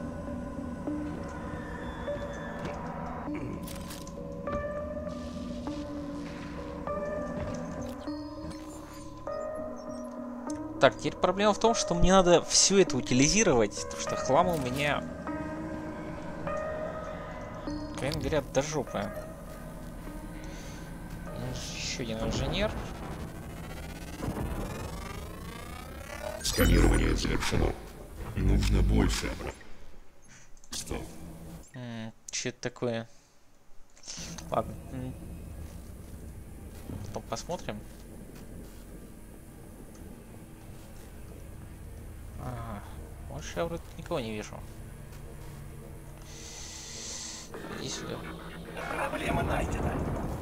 Так, теперь проблема в том, что мне надо все это утилизировать, потому что хлама у меня, откровенно говоря, до жопы. Еще один инженер. Сканирование завершено. Нужно больше. Стоп. Что это такое? Ладно. Потом посмотрим. Больше я вроде никого не вижу. Иди сюда. Проблема найдена.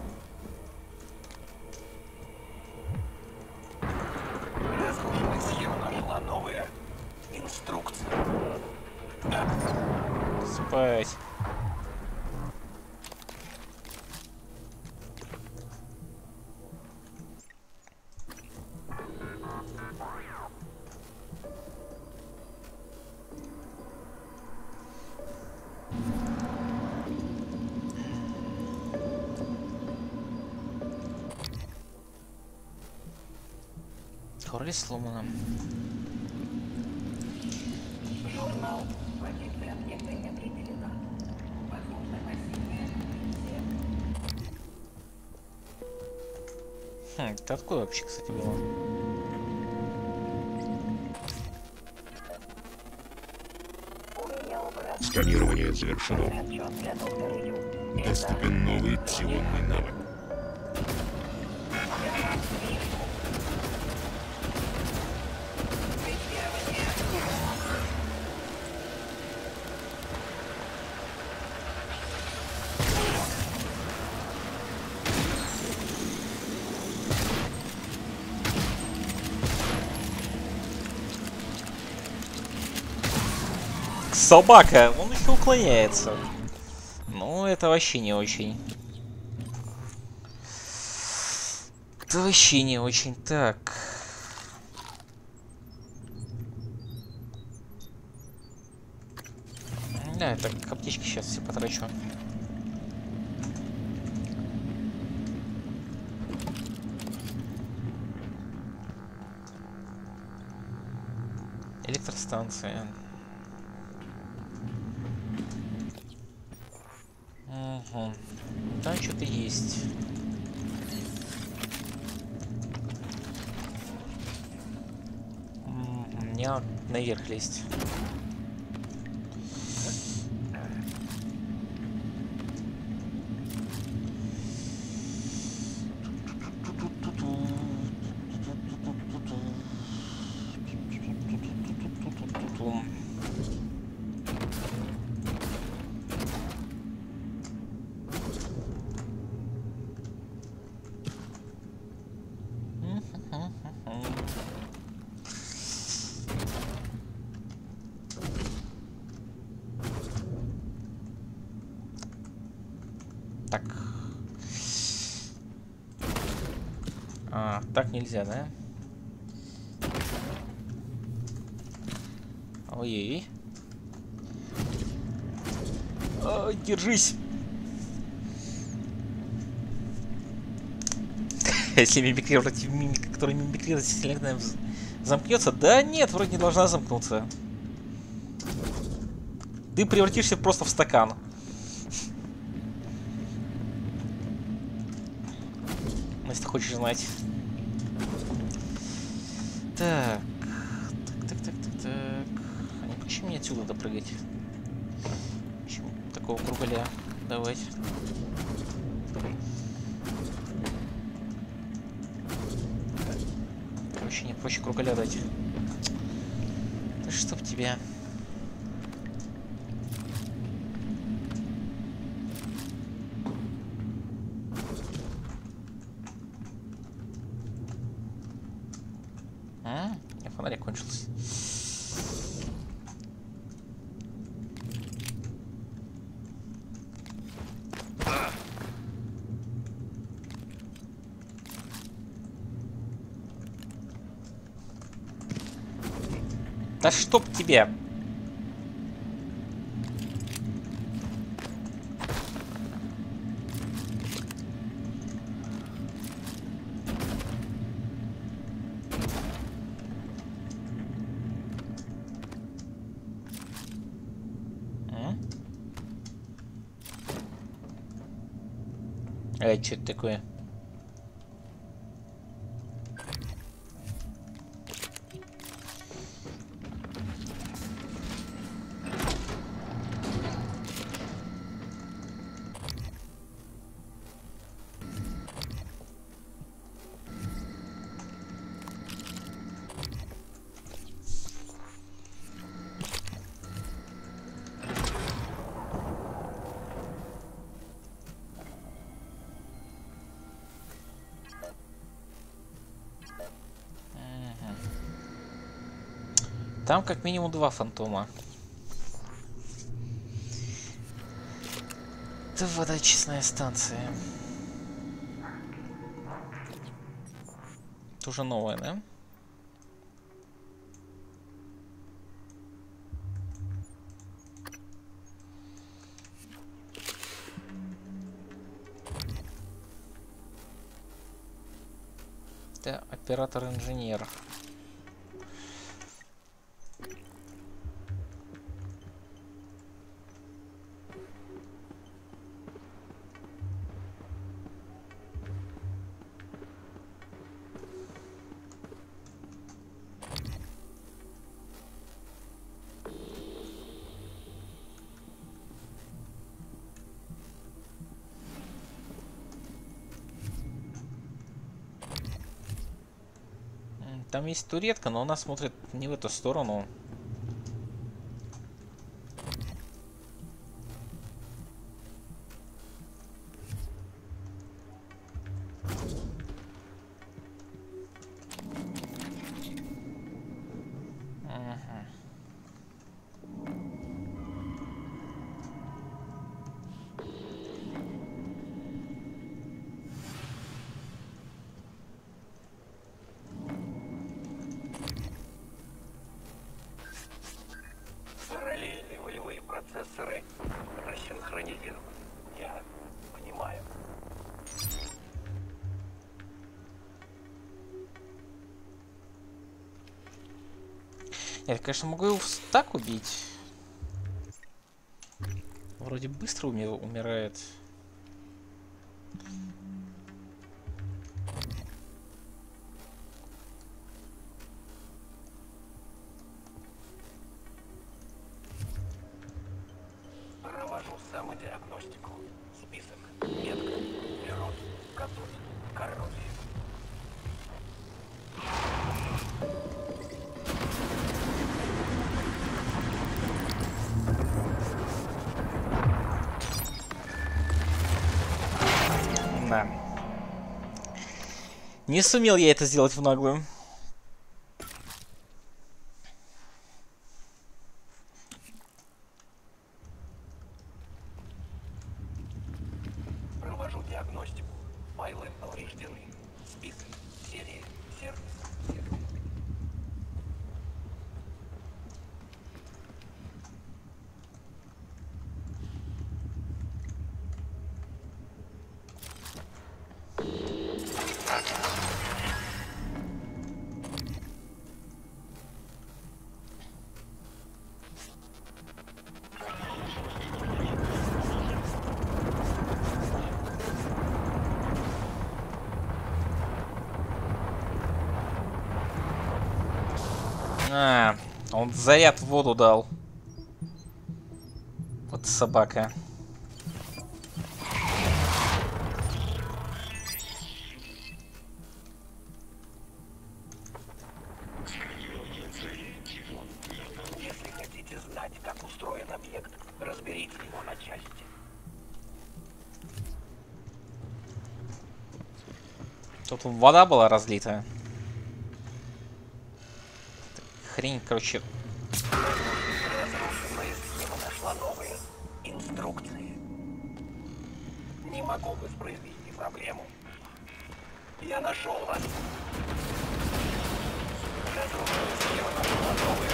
Разрушенная схема нашла новые инструкции. Спать. Турель сломана. Ты откуда вообще, кстати, было? Сканирование завершено. Доступен новый псионный навык. Собака, он еще уклоняется. Ну, это вообще не очень. Это вообще не очень. Так. Да, так, аптечки сейчас все потрачу. Электростанция. Угу. Там что-то есть. Мне надо наверх лезть. Так. Так нельзя, да? Ой-ой. Держись. Если мимикрировать в мимика, который мимикрирует, вселенная замкнется. Да нет, вроде не должна замкнуться. Ты превратишься просто в стакан. Если ты хочешь знать. Так. А не почему мне отсюда допрыгать? Почему такого кругаля давать? Короче, не проще кругаля дать. Да чтоб тебя. Фонарик кончился. Да чтоб тебе! Что это такое? Там как минимум 2 фантома. Это водочистная станция. Тоже новая, да? Да, оператор-инженер. Там есть туретка, но она смотрит не в эту сторону. Параллельные волевые процессоры рассинхронизированы. Я понимаю. Я, конечно, могу его так убить. Вроде быстро умирает. Провожу самодиагностику. Список. Метка. Природ. Контузия. Коррозия. Да. Не сумел я это сделать в наглую. Провожу диагностику. Файлы повреждены. Список. Серии. Сервис. А, он заряд в воду дал. Вот собака. Если хотите знать, как устроен объект, разберите его на части. Тут вода была разлита. Хрень, короче. Разрушенная схема нашла новые инструкции. Не могу воспроизвести проблему. Я нашел вас. Разрушенная схема нашла новые.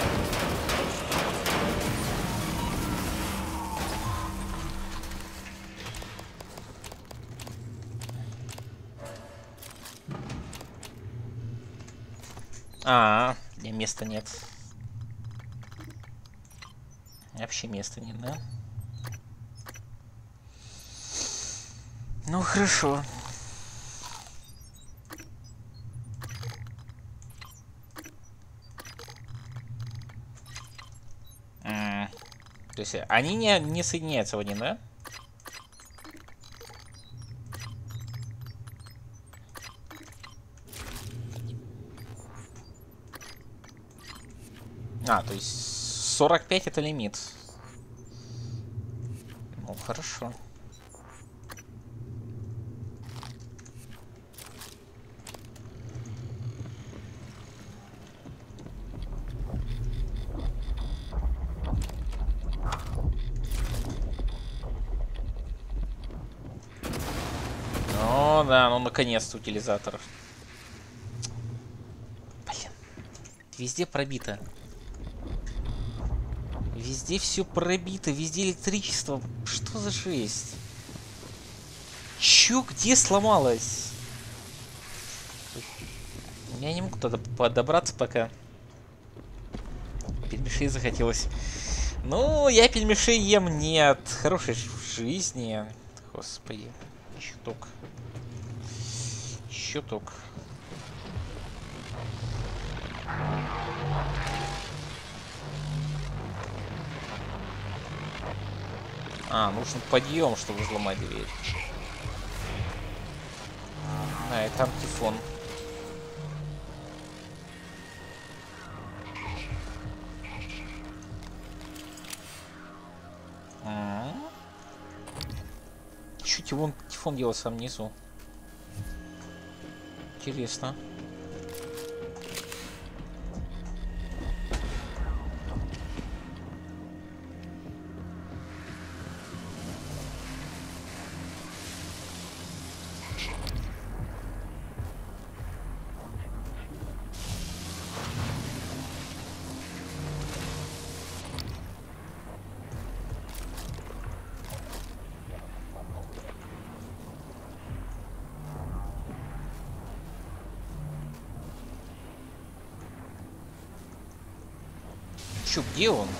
Мне места нет. Вообще места нет, да? Ну хорошо. То есть они не соединяются в один, да? То есть 45 это лимит. Ну, хорошо. О, да, ну наконец-то утилизатор. Блин. Везде пробито. Везде все пробито, везде электричество. Что за жесть? Чё, где сломалось? Я не могу туда подобраться пока. Пельмешей захотелось. Ну, я пельмешей ем не от хорошей жизни. Господи. Чуток. Чуток. Нужен подъем, чтобы взломать дверь. И там тифон. что Тифон делает сам внизу? Интересно. Чё, где он?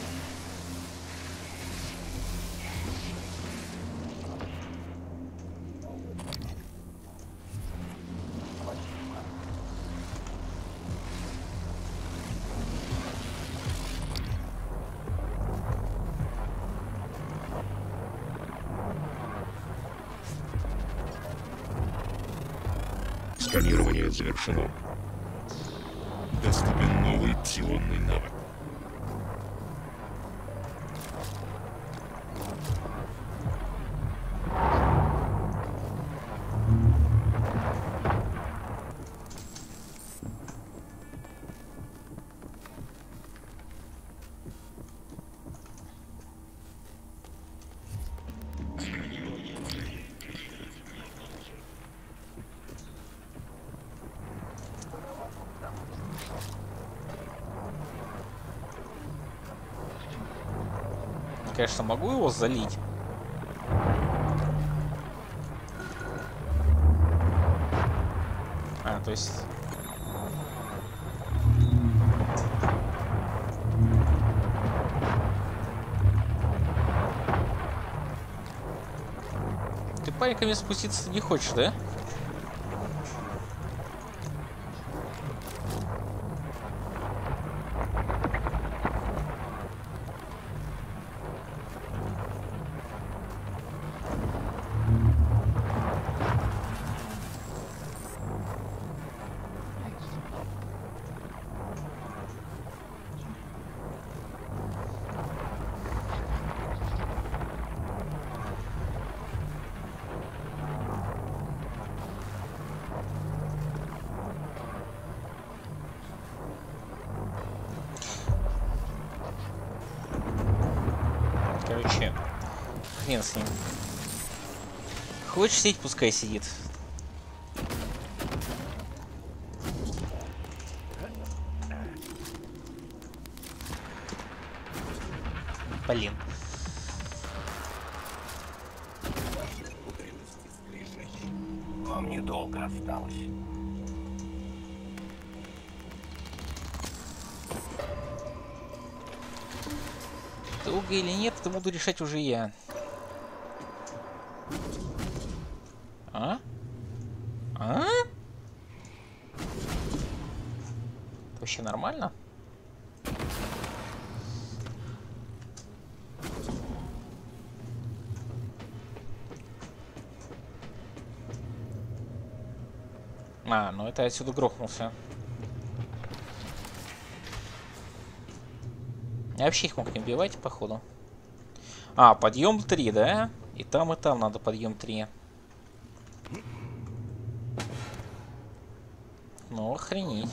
Сканирование завершено. Доступен новый псионный навык. Конечно, могу его залить. А, то есть... Ты парень спуститься не хочешь, да? Короче, хрен с ним. Хочешь сидеть, пускай сидит. Блин. Вам недолго осталось. Долго или нет, это буду решать уже я. А? А? Это вообще нормально? А, ну это я отсюда грохнулся. Я вообще их мог не убивать, походу. А, подъем 3, да? И там надо подъем 3. Ну, охренеть.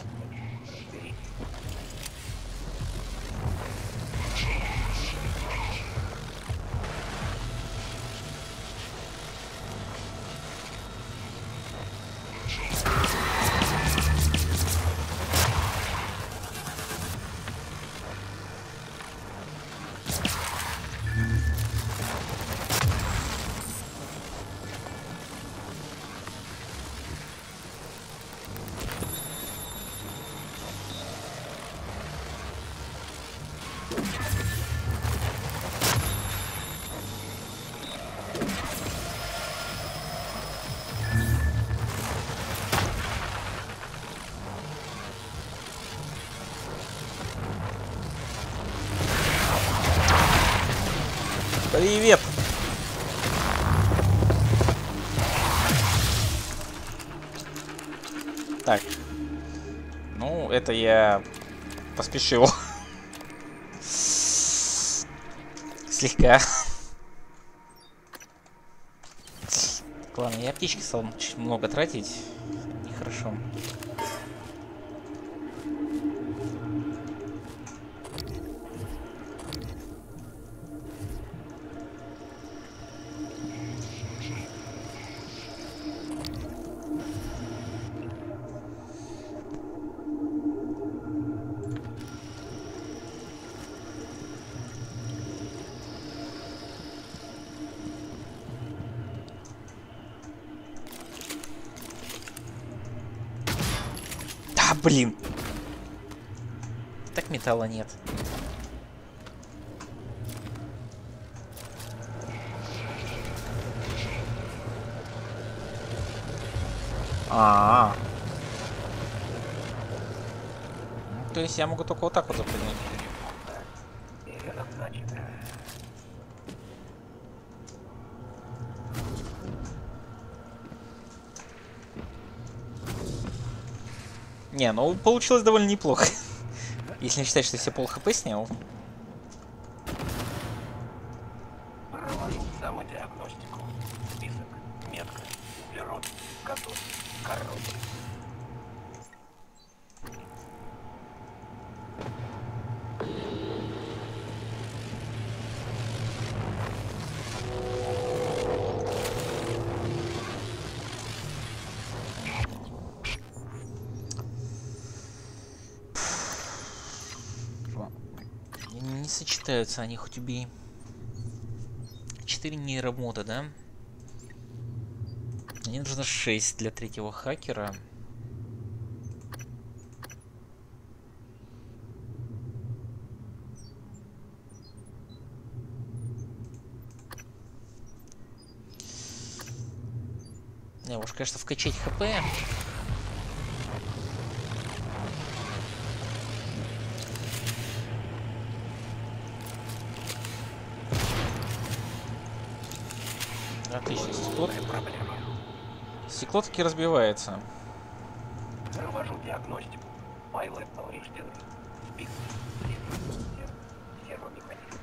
Привет! Так. Ну, это я поспешил. Так, ладно, я аптечки стал чуть много тратить. Нехорошо. Блин. Так металла нет. А-а-а. То есть я могу только вот так вот запрыгнуть. Не, ну получилось довольно неплохо. Если не считать, что я себе пол хп снял. Провожу самодиагностику. Список. Метка. Углерод. Готов. Коррозия. Не сочетаются они, хоть убей. 4 нейромода, да? Мне нужно 6 для третьего хакера. Не, уж, конечно, вкачать хп. Отлично, стекло таки разбивается. Провожу диагностику. Файлы повреждены. Список. Сервомеханизм.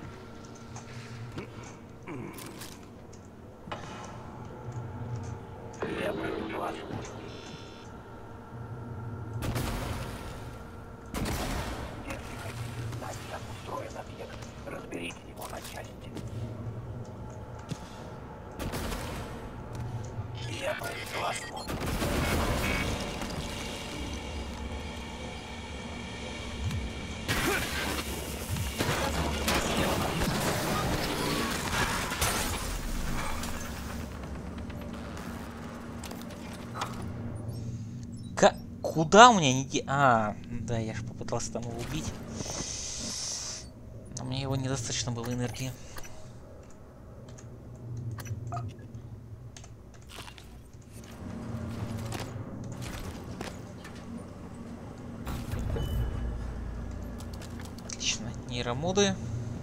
Я проведу вас. Если хотите знать, как устроен объект, разберите его на части. Я проведу осмотр. Куда у меня не... А, да, я же попытался там его убить. Но мне его недостаточно было энергии. Отлично, нейромоды.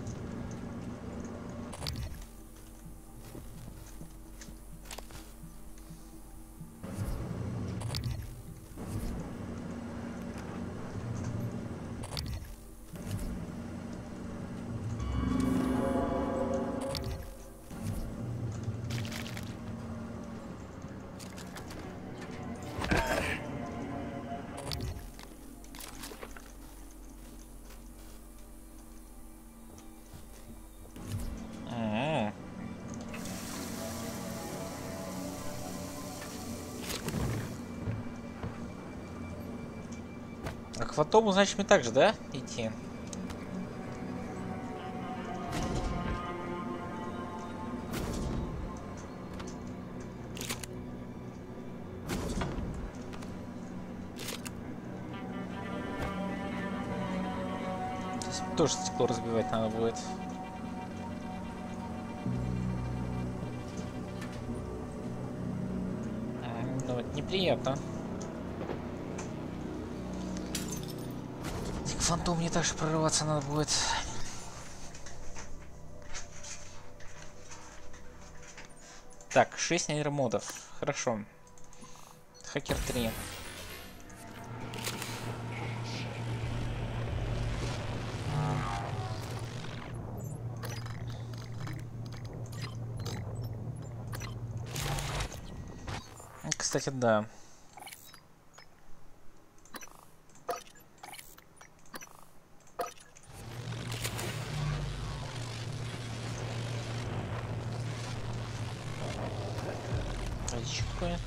А к фантому, значит, мне так же, да, идти? Здесь тоже стекло разбивать надо будет. Ну, это неприятно. К фантому мне также прорываться надо будет. Так, 6 нейромодов. Хорошо. Хакер 3. кстати, да. А здесь что такое?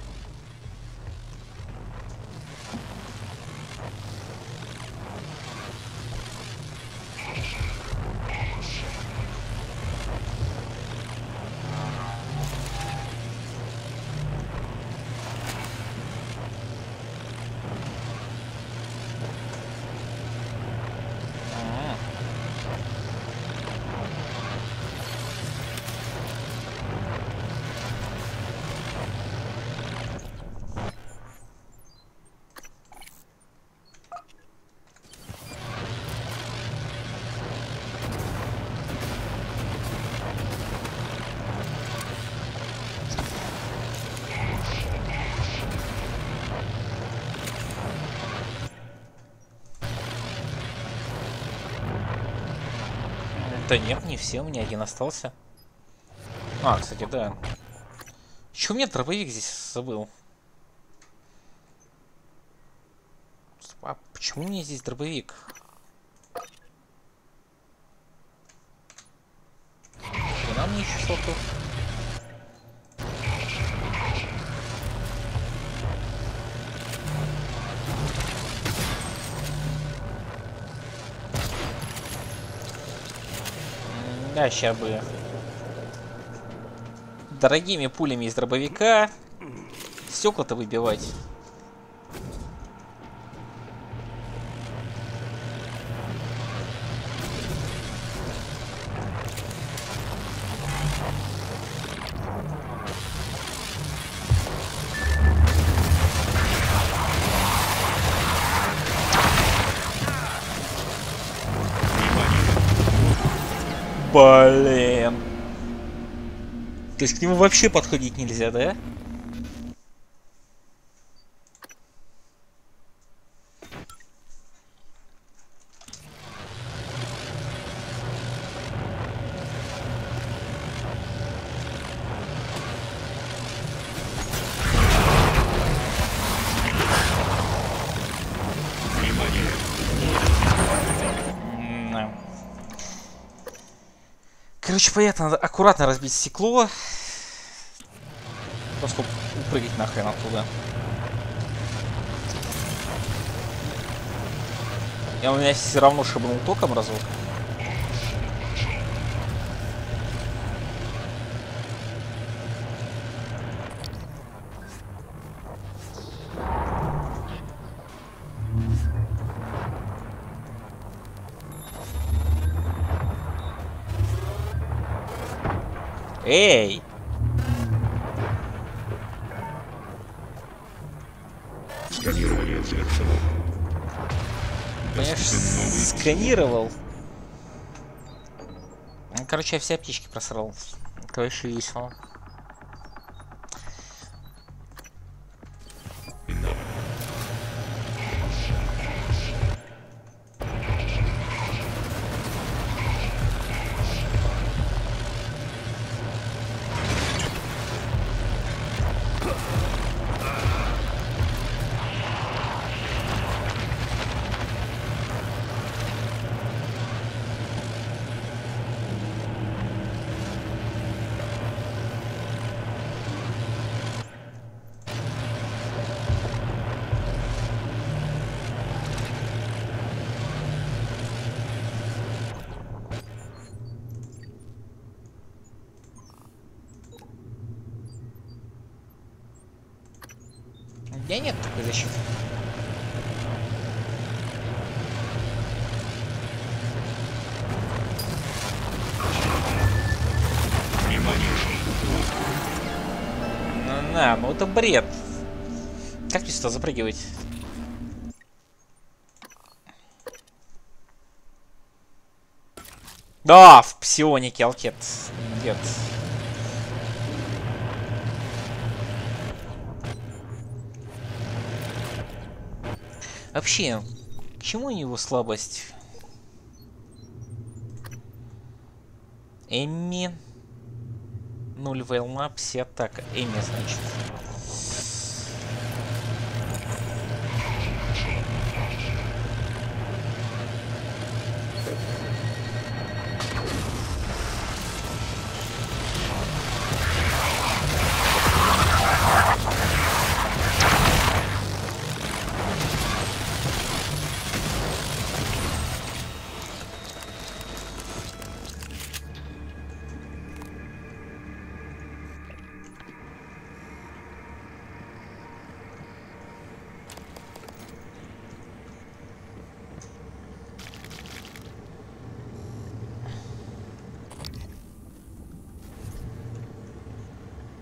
Да нет, не все, у меня один остался. А, кстати, да. Чё у меня дробовик здесь забыл? А почему у меня здесь дробовик? Хрена мне еще слоту. Да, ща бы дорогими пулями из дробовика стекла-то выбивать. Блин. То есть к нему вообще подходить нельзя, да? Короче, понятно, надо аккуратно разбить стекло. Просто упрыгать нахрен оттуда. И у меня все равно шибанул током разок. Эй! Сканирование завершено. Конечно, сканировал. Короче, я все аптечки просрал. Это вообще весело. У меня нет такой защиты. Ну это бред. Как мне сюда запрыгивать? Да, в псионике алкет. Нет. Вообще, к чему у него слабость? Эмми. 0 волна, пси атака. Эмми, значит.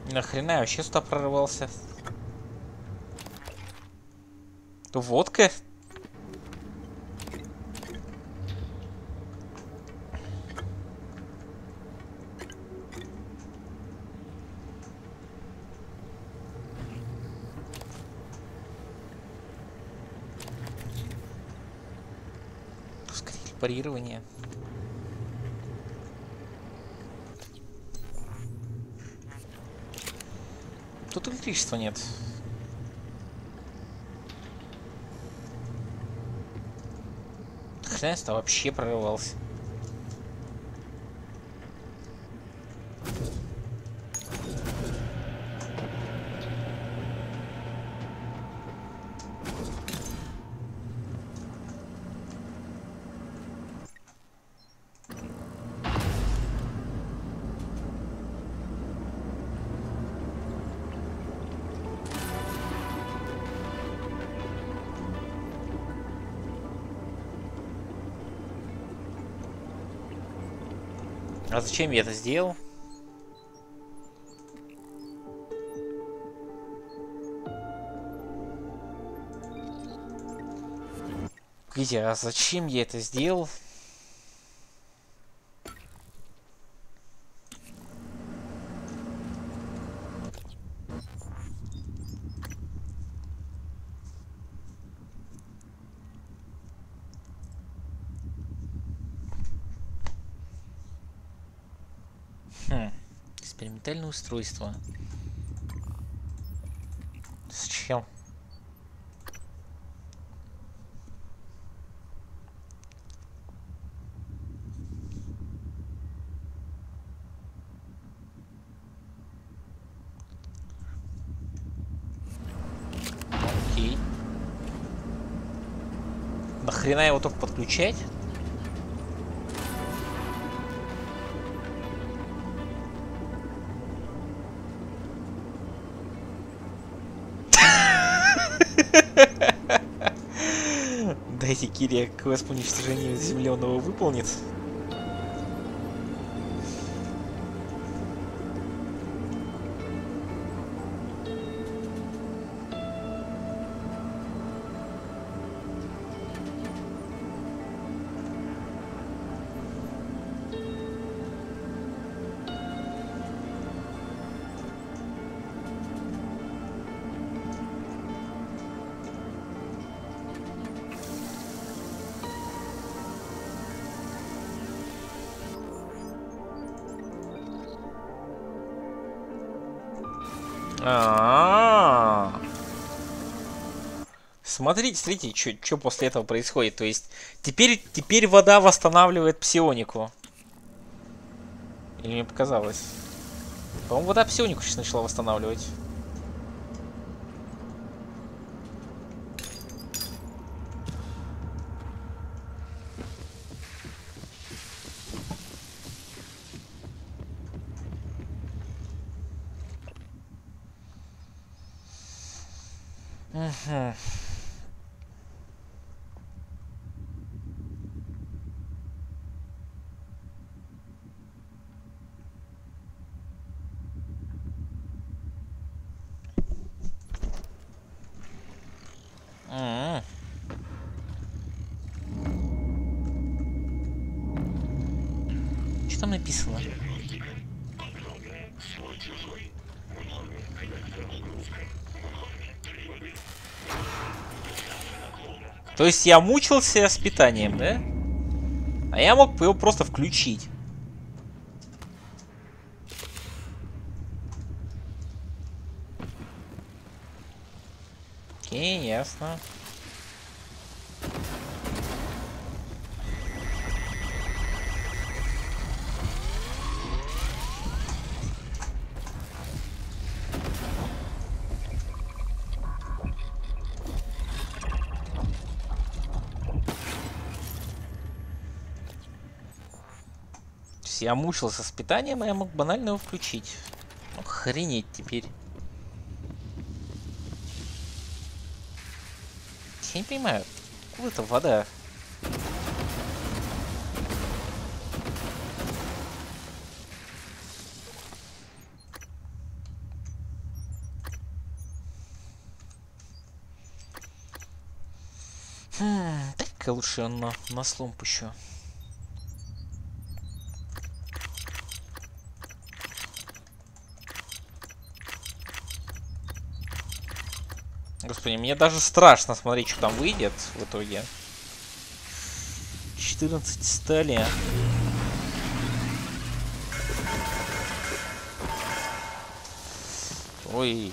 Нахрена я вообще сюда прорывался? То водка? Ускоритель парирования. Тут электричества нет. Хрен я вообще прорывался. А зачем я это сделал? Где? А зачем я это сделал? Экспериментальное устройство. С чем? Окей. Нахрена его только подключать? Дайте Кире квест по уничтожению заземленного выполнит. Смотрите, смотрите, что после этого происходит. То есть теперь вода восстанавливает псионику. Или мне показалось? По-моему, вода псионику сейчас начала восстанавливать. Угу. Что там написано? То есть я мучился с питанием, да? А я мог его просто включить. Окей, ясно. Я мучился с питанием, а я мог банально его включить. Охренеть теперь. Я не понимаю, откуда это вода? Так-ка лучше на слом пущу. Господи, мне даже страшно смотреть, что там выйдет в итоге. 14 стали. Ой.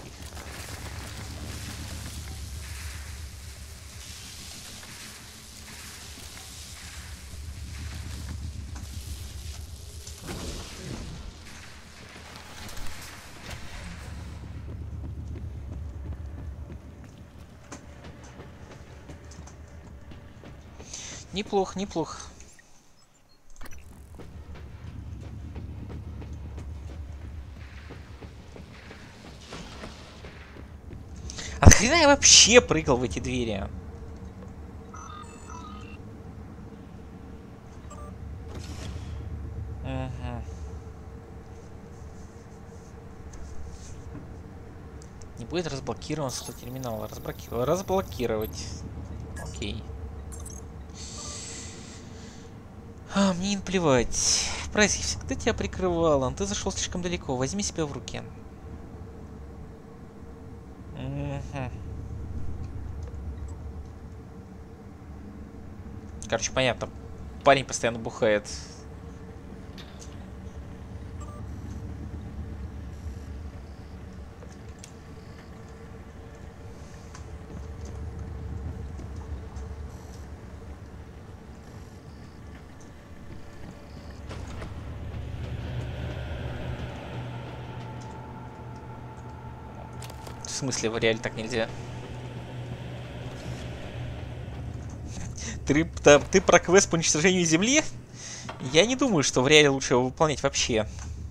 Неплохо, неплохо. А нахрена я вообще прыгал в эти двери? Угу. Не будет разблокирован 100 терминала. Разблокировать. Окей. Мне не плевать. Прайс, я всегда тебя прикрывал, но ты зашел слишком далеко. Возьми себя в руки. Угу. Короче, понятно. Парень постоянно бухает. В смысле, в реале так нельзя? Ты про квест по уничтожению Земли? Я не думаю, что в реале лучше его выполнять вообще.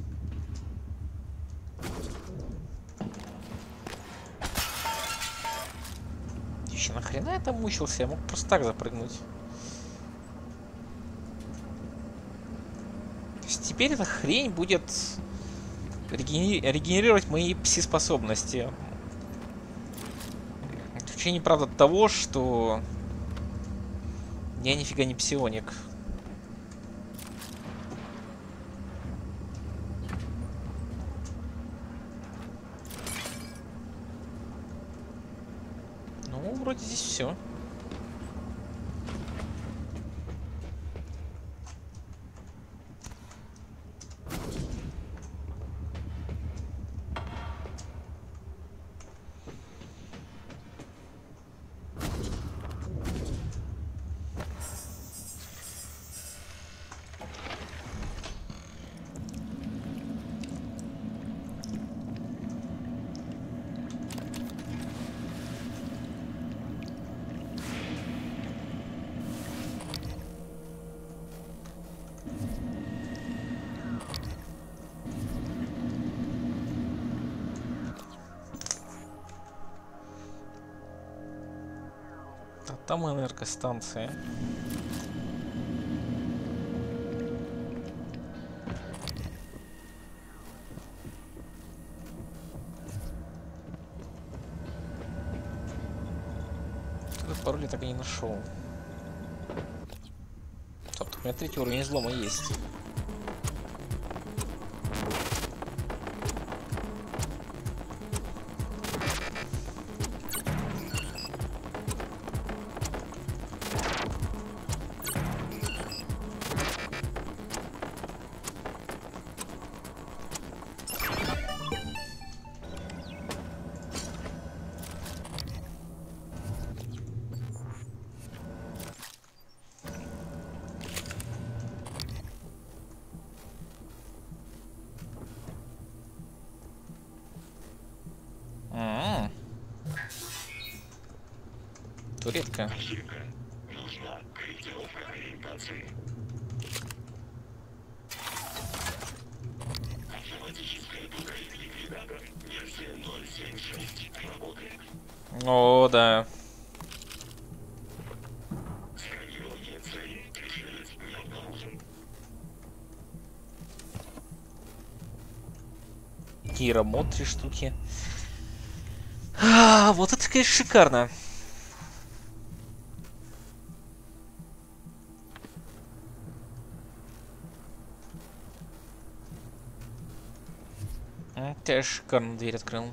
Еще нахрена я там мучился? Я мог просто так запрыгнуть. То есть теперь эта хрень будет регенерировать мои пси-способности. Исключение, правда, того, что я нифига не псионик. Ну, вроде здесь все. Там энергостанция. Этот пароль я так и не нашел. Стоп, у меня 3-й уровень взлома есть. Туретка. Нужна корректировка ориентации. Автоматическая ликвидатор версия 076 работает. О, да. Сканирование цели пришелец не обнаружен. Киромод 3 штуки. Вот это, конечно, шикарно. Ты шикарно дверь открыл.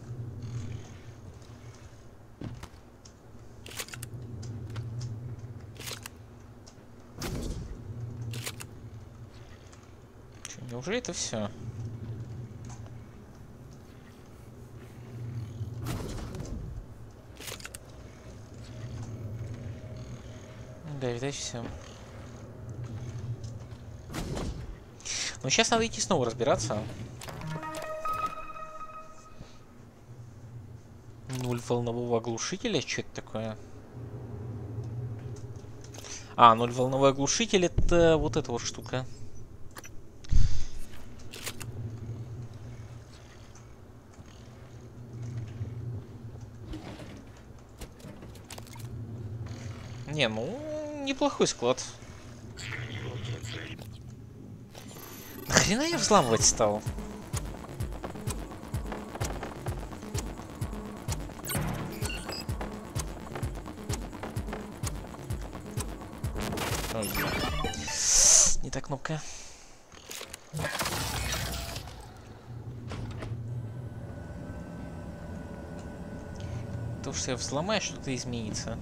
Чё, неужели это все? Да, видать, все. Ну, сейчас надо идти снова разбираться. 0 волнового оглушителя? Что это такое? А, 0 волновой оглушитель — это вот эта вот штука. Не, ну, неплохой склад. Нахрена я взламывать стал? Ой. Не та кнопка. То, что я взломаю, что-то изменится.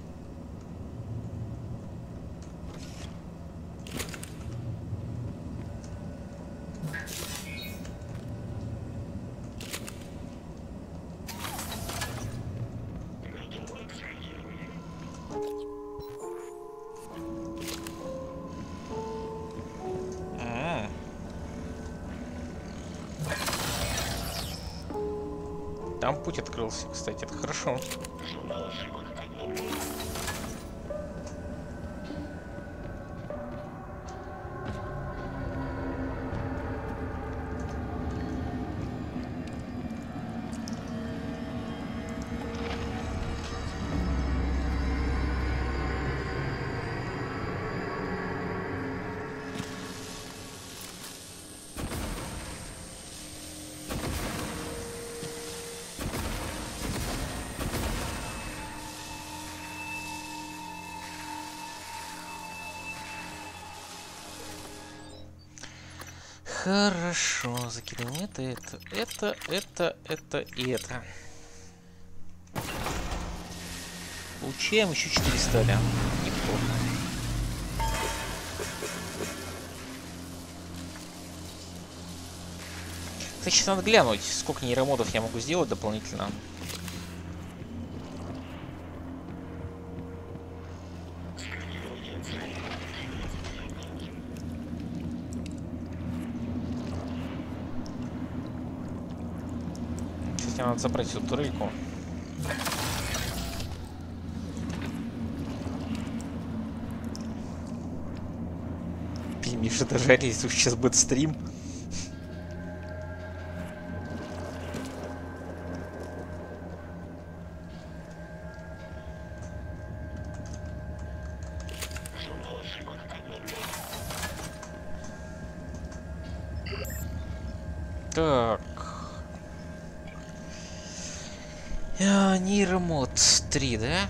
Там путь открылся, кстати, это хорошо. Хорошо, закидываем это и это. Получаем еще 4 стали. Неплохо. Кстати, сейчас надо глянуть, сколько нейромодов я могу сделать дополнительно. Мне надо забрать эту турельку. Миша дожарились, сейчас будет стрим. Так. Нейромод 3, да?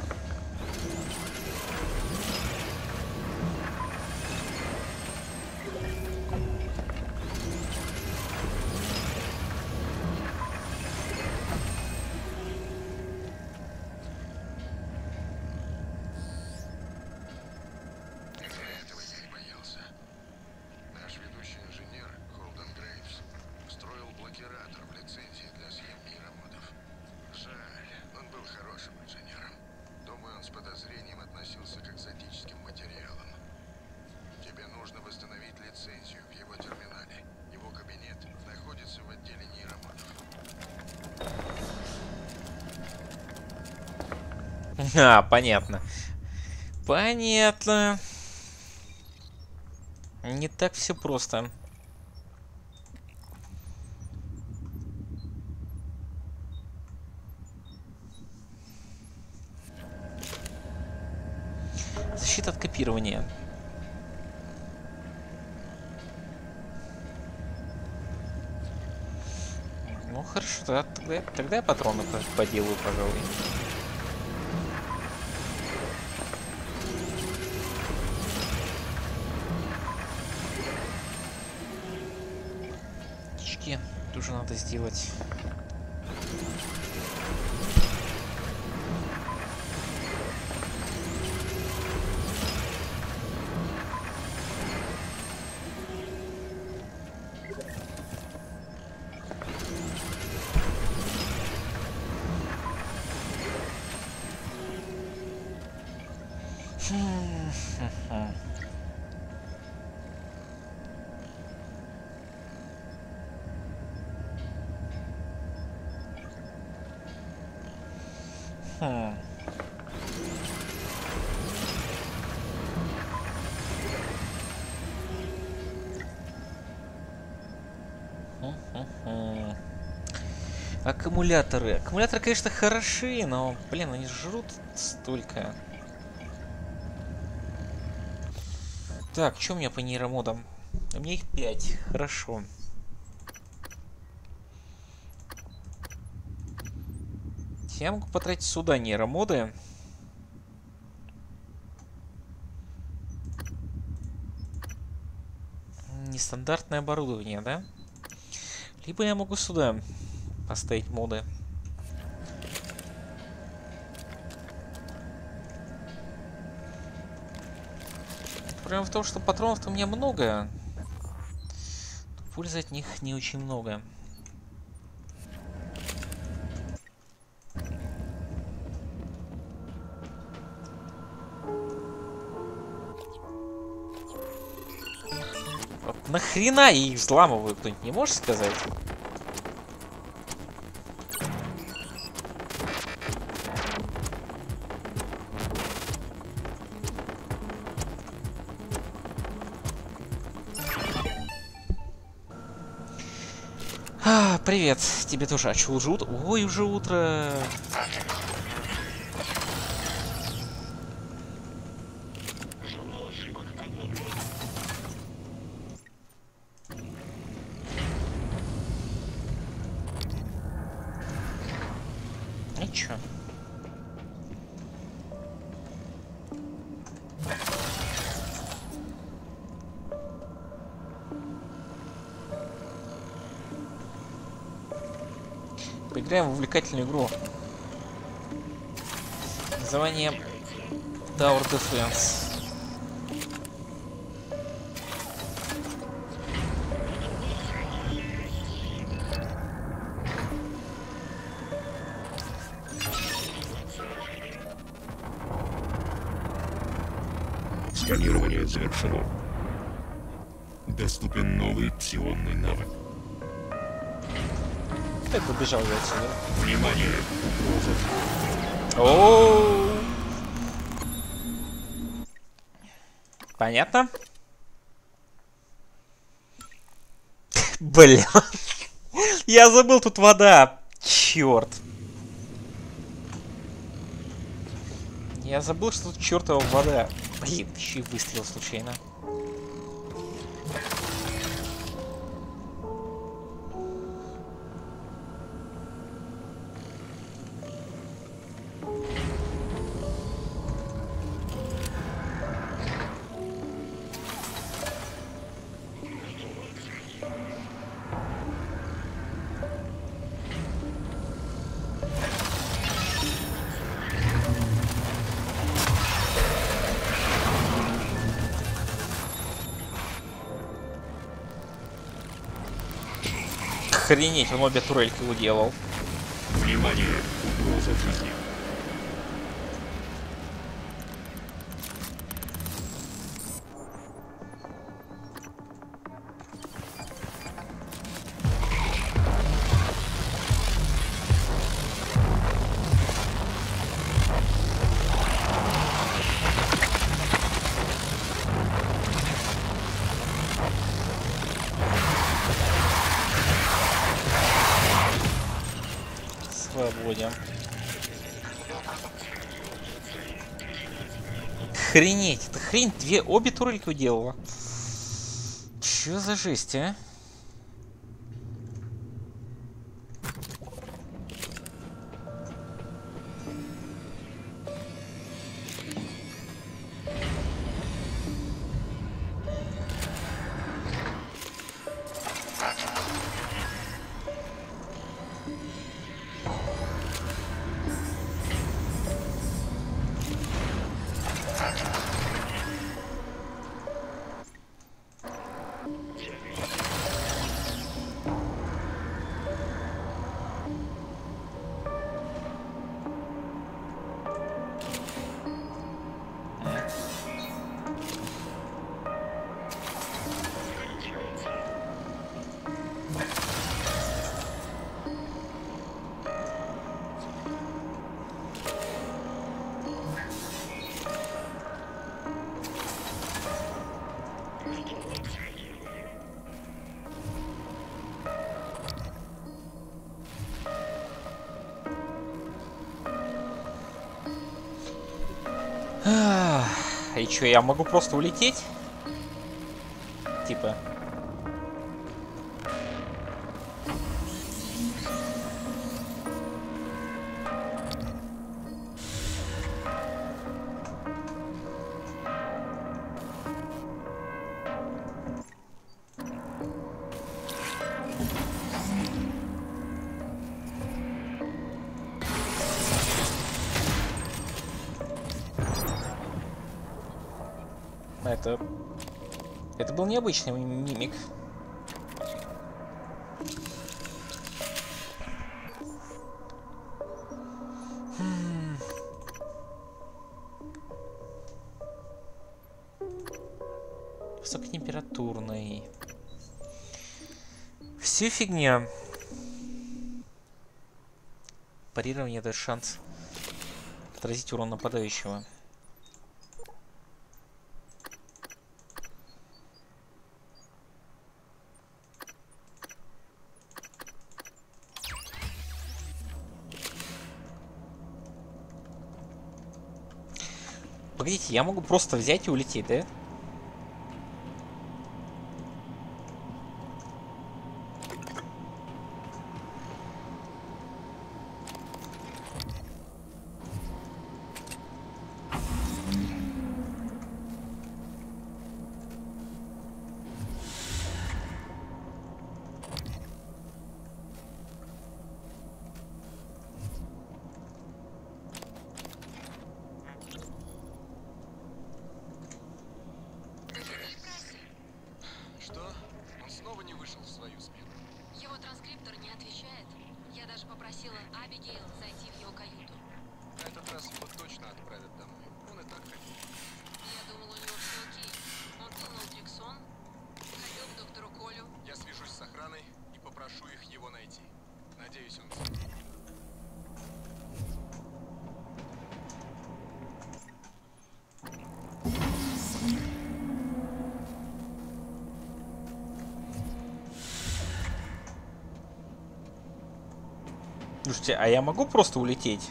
А, понятно. Понятно. Не так все просто. Защита от копирования. Ну хорошо, тогда я патроны поделаю, пожалуй. Тоже надо сделать. Аккумуляторы. Аккумуляторы, конечно, хороши, но, блин, они жрут столько. Так, что у меня по нейромодам? У меня их 5. Хорошо. Я могу потратить сюда нейромоды. Нестандартное оборудование, да? Либо я могу сюда поставить моды. Проблема в том, что патронов-то у меня много. Но пользы от них не очень много. Вот нахрена я их взламываю, кто-нибудь не может сказать? Привет, тебе тоже. А чё, уже утро? Ой, уже утро. Ничего. Поиграем в увлекательную игру. Название Tower Defense. Сканирование завершено. Доступен новый псионный навык. Как побежал я отсюда? Внимание! О! Понятно? Бля. Я забыл, тут вода. Черт. Я забыл, что тут чертова вода. Блин, еще и выстрел случайно. Охренеть, он обе турельки уделал. Внимание! Угроза жизни. Свободен. Охренеть, это хрень обе турельки уделала. Чё за жесть, а? И чё, я могу просто улететь? Типа. Это был необычный мимик. Высокотемпературный. Все фигня. Парирование дает шанс отразить урон нападающего. Погодите, я могу просто взять и улететь, да? Слушайте, а я могу просто улететь?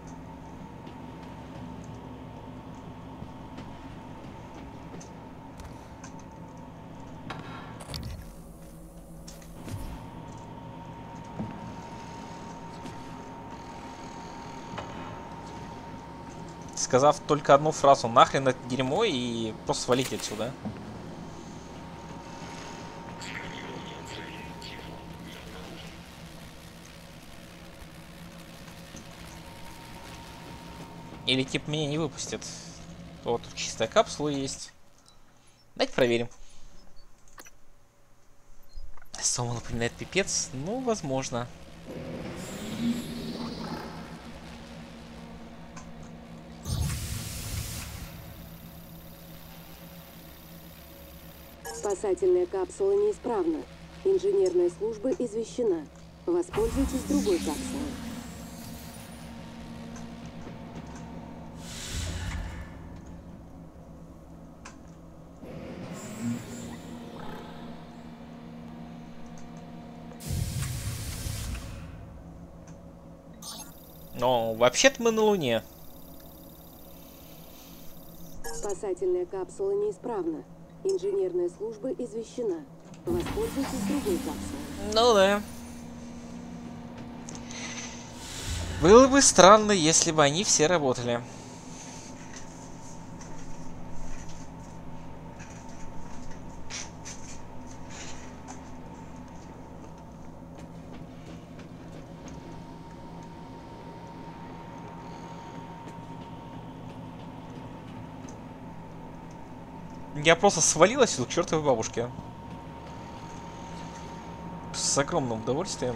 Сказав только одну фразу: нахрен это дерьмо, и просто свалить отсюда. Или типа меня не выпустят. Вот тут чистая капсула есть. Давайте проверим. Сома напоминает пипец. Ну, возможно. Спасательная капсула неисправна. Инженерная служба извещена. Воспользуйтесь другой капсулой. Но вообще-то мы на Луне. Спасательная капсула неисправна. Инженерная служба извещена. Воспользуйтесь другой капсулой. Ну да. Было бы странно, если бы они все работали. Я просто свалилась к чертовой бабушке. с огромным удовольствием.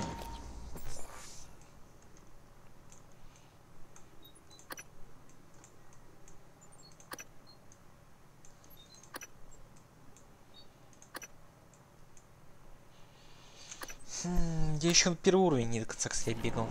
Я еще на первый уровень не до конца, кстати, бегал.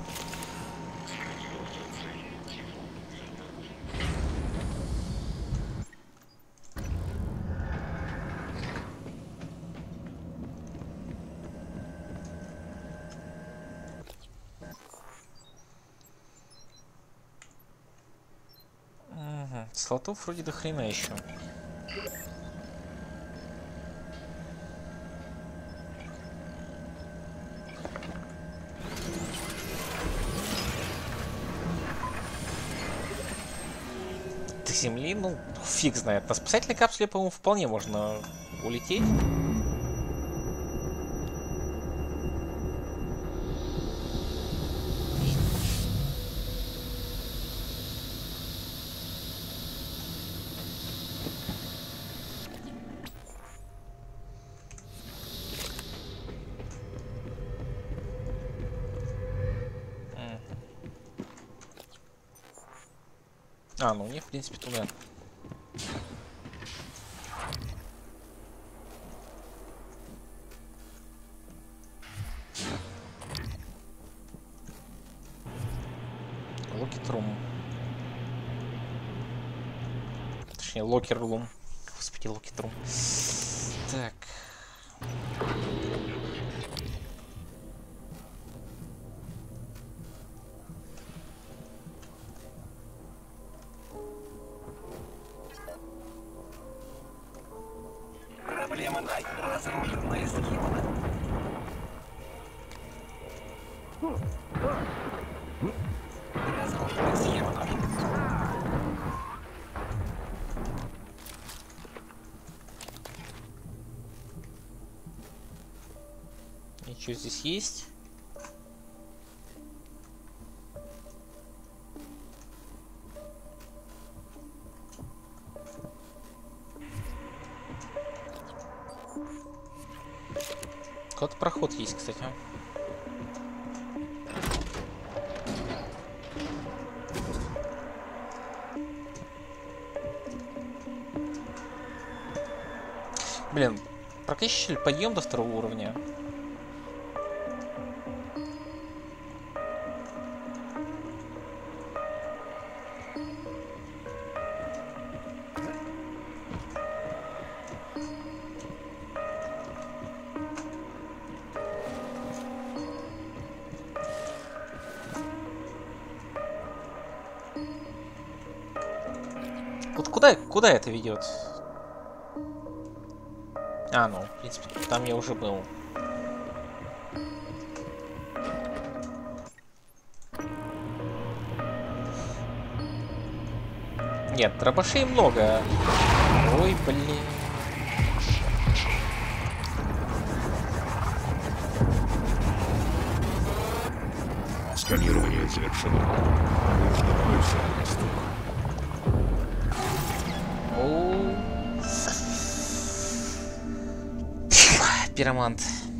Слотов вроде до хрена еще. До земли, ну, фиг знает. На спасательной капсуле, по-моему, вполне можно улететь. А, ну мне, в принципе, туда. Локетрум. Точнее, локерлум. Господи, локетрум. Так. Проблема Найт. Разрушенная схема. Разрушенная схема. И что здесь есть? Какой-то проход есть, кстати. Блин, прокачали подъем до второго уровня. Вот куда это ведет? А, ну, в принципе, там я уже был. Нет, дробашей много. Ой, блин. Сканирование завершено. Нужно больше стук. Пиромант.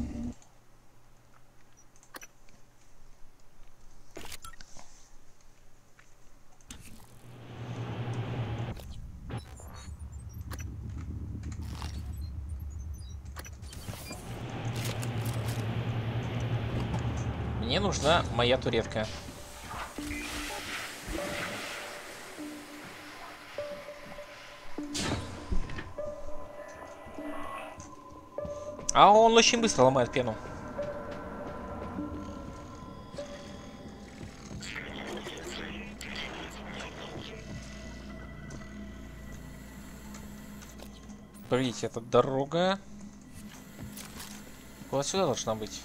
Мне нужна моя туретка. А он очень быстро ломает пену. Видите, это дорога. Вот сюда должна быть.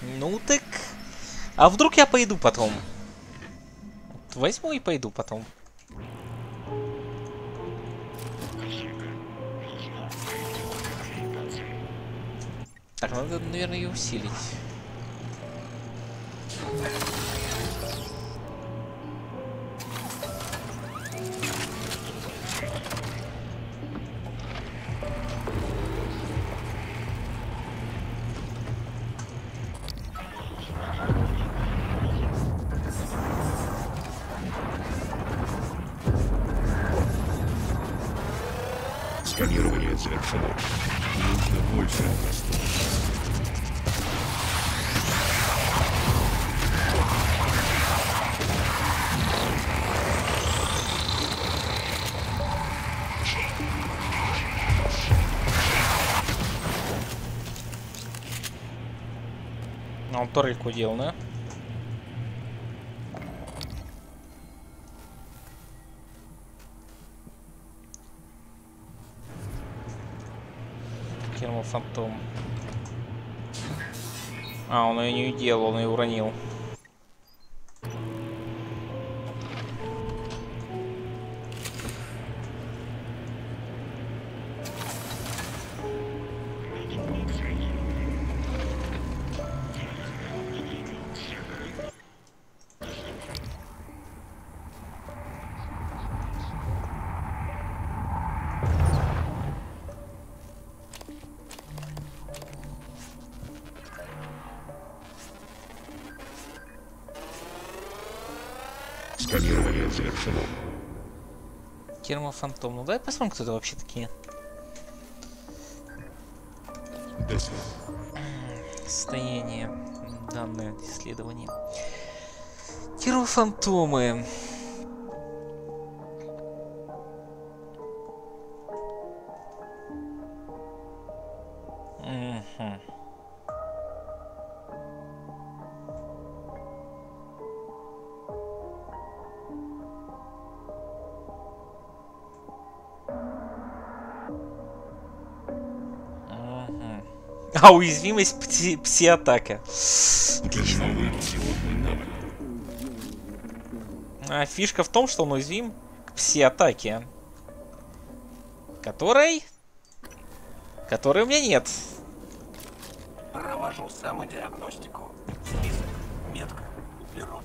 Ну так... А вдруг я пойду потом? Вот возьму и пойду потом. Так, надо, наверное, ее усилить. Сканирование завершено. Нужно большее пространство. Он турельку делал, да? Фантом. А, он ее не делал, он ее уронил. Сканирование завершено. Термофантом. Ну давай посмотрим, кто это вообще такие. До связи. Состояние. Данные исследования. Термофантомы. А уязвимость пси-атака. Это новый псиотный навык. А фишка в том, что он уязвим к пси-атаке. Которой у меня нет. Провожу самодиагностику. Список, метка, углерод.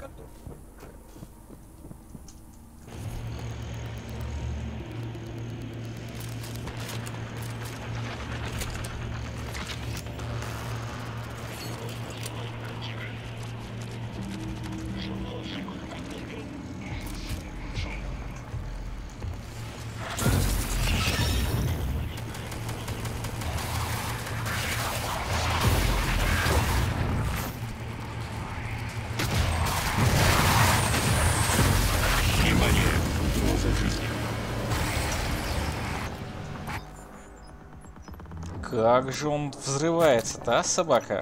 Как же он взрывается-то, а, собака?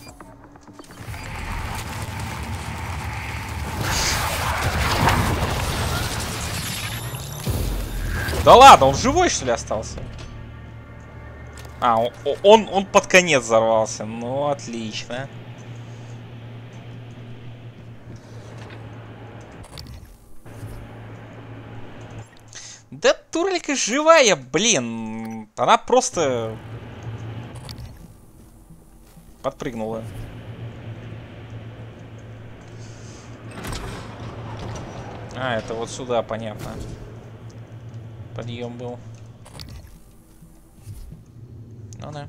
Да ладно, он живой, что ли, остался? А, он под конец взорвался. Ну, отлично. Да турелька живая, блин. Она просто... подпрыгнула. А, это вот сюда, понятно. Подъем был. Ну да.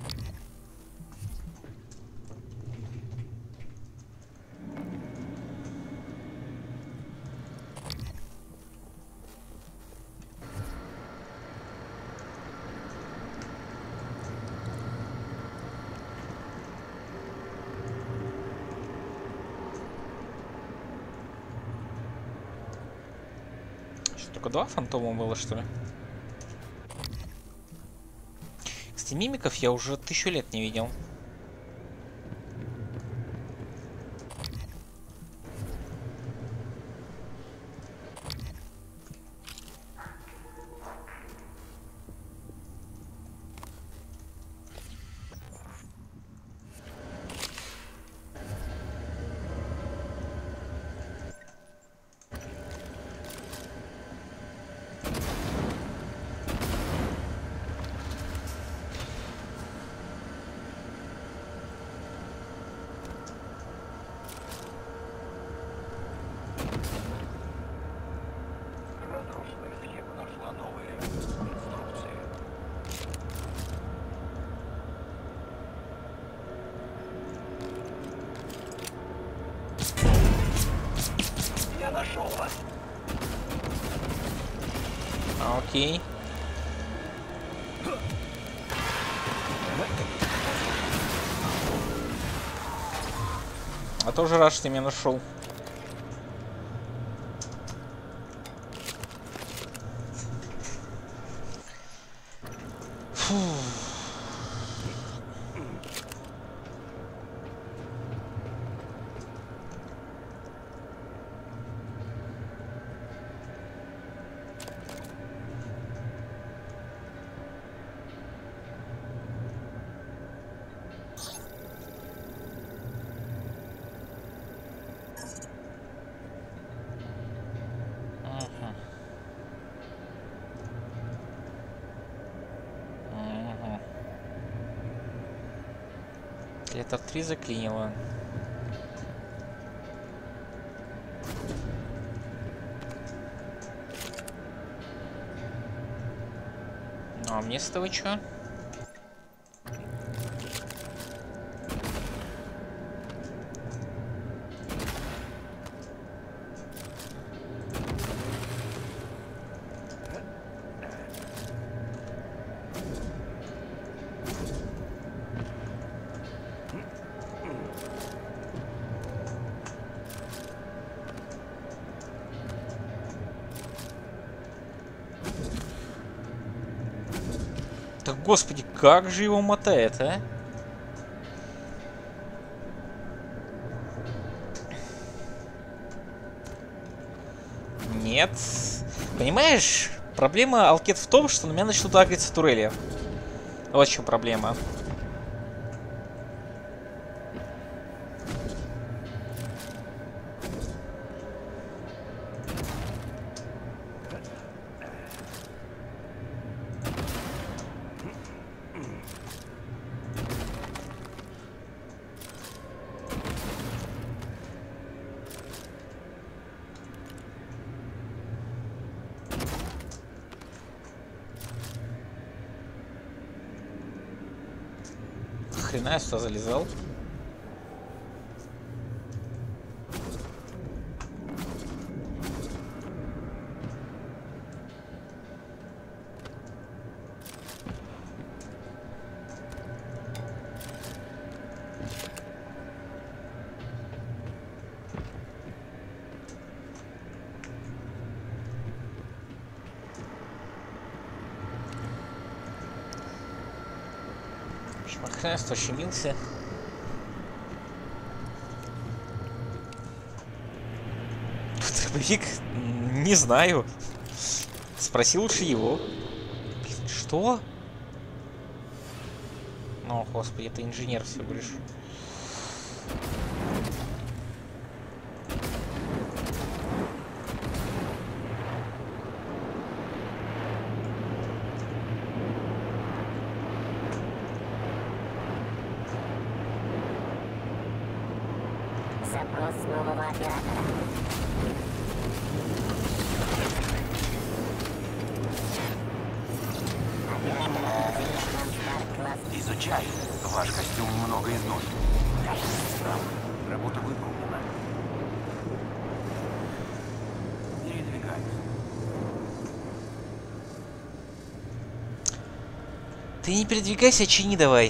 Только 2 фантома было, что ли? Кстати, мимиков я уже 1000 лет не видел. нашел вас. Окей. А тоже рад, что ты меня нашел. Фу. Летер 3 заклинило. Ну а мне с этого чё? Да господи, как же его мотает, а? Нет. Понимаешь, проблема Алкет в том, что на меня начнут агриться турели. Вот в чем проблема. Хрена я сюда залезал. Шмахнест ощемился. Дробовик? Не знаю. Спроси лучше его. Блин, что? Ну, господи, это инженер всего лишь. Запрос нового оператора. Изучай. Ваш костюм немного изношен. Справа. Работа выполнена. Передвигаюсь. Ты не передвигайся, чини давай.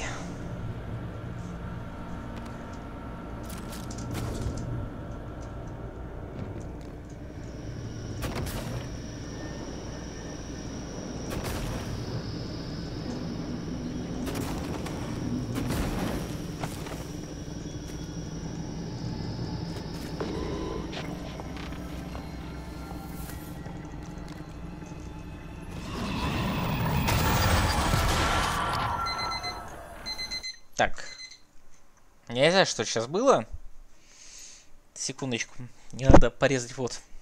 Так. Я не знаю, что сейчас было. Секундочку. Мне надо порезать вот.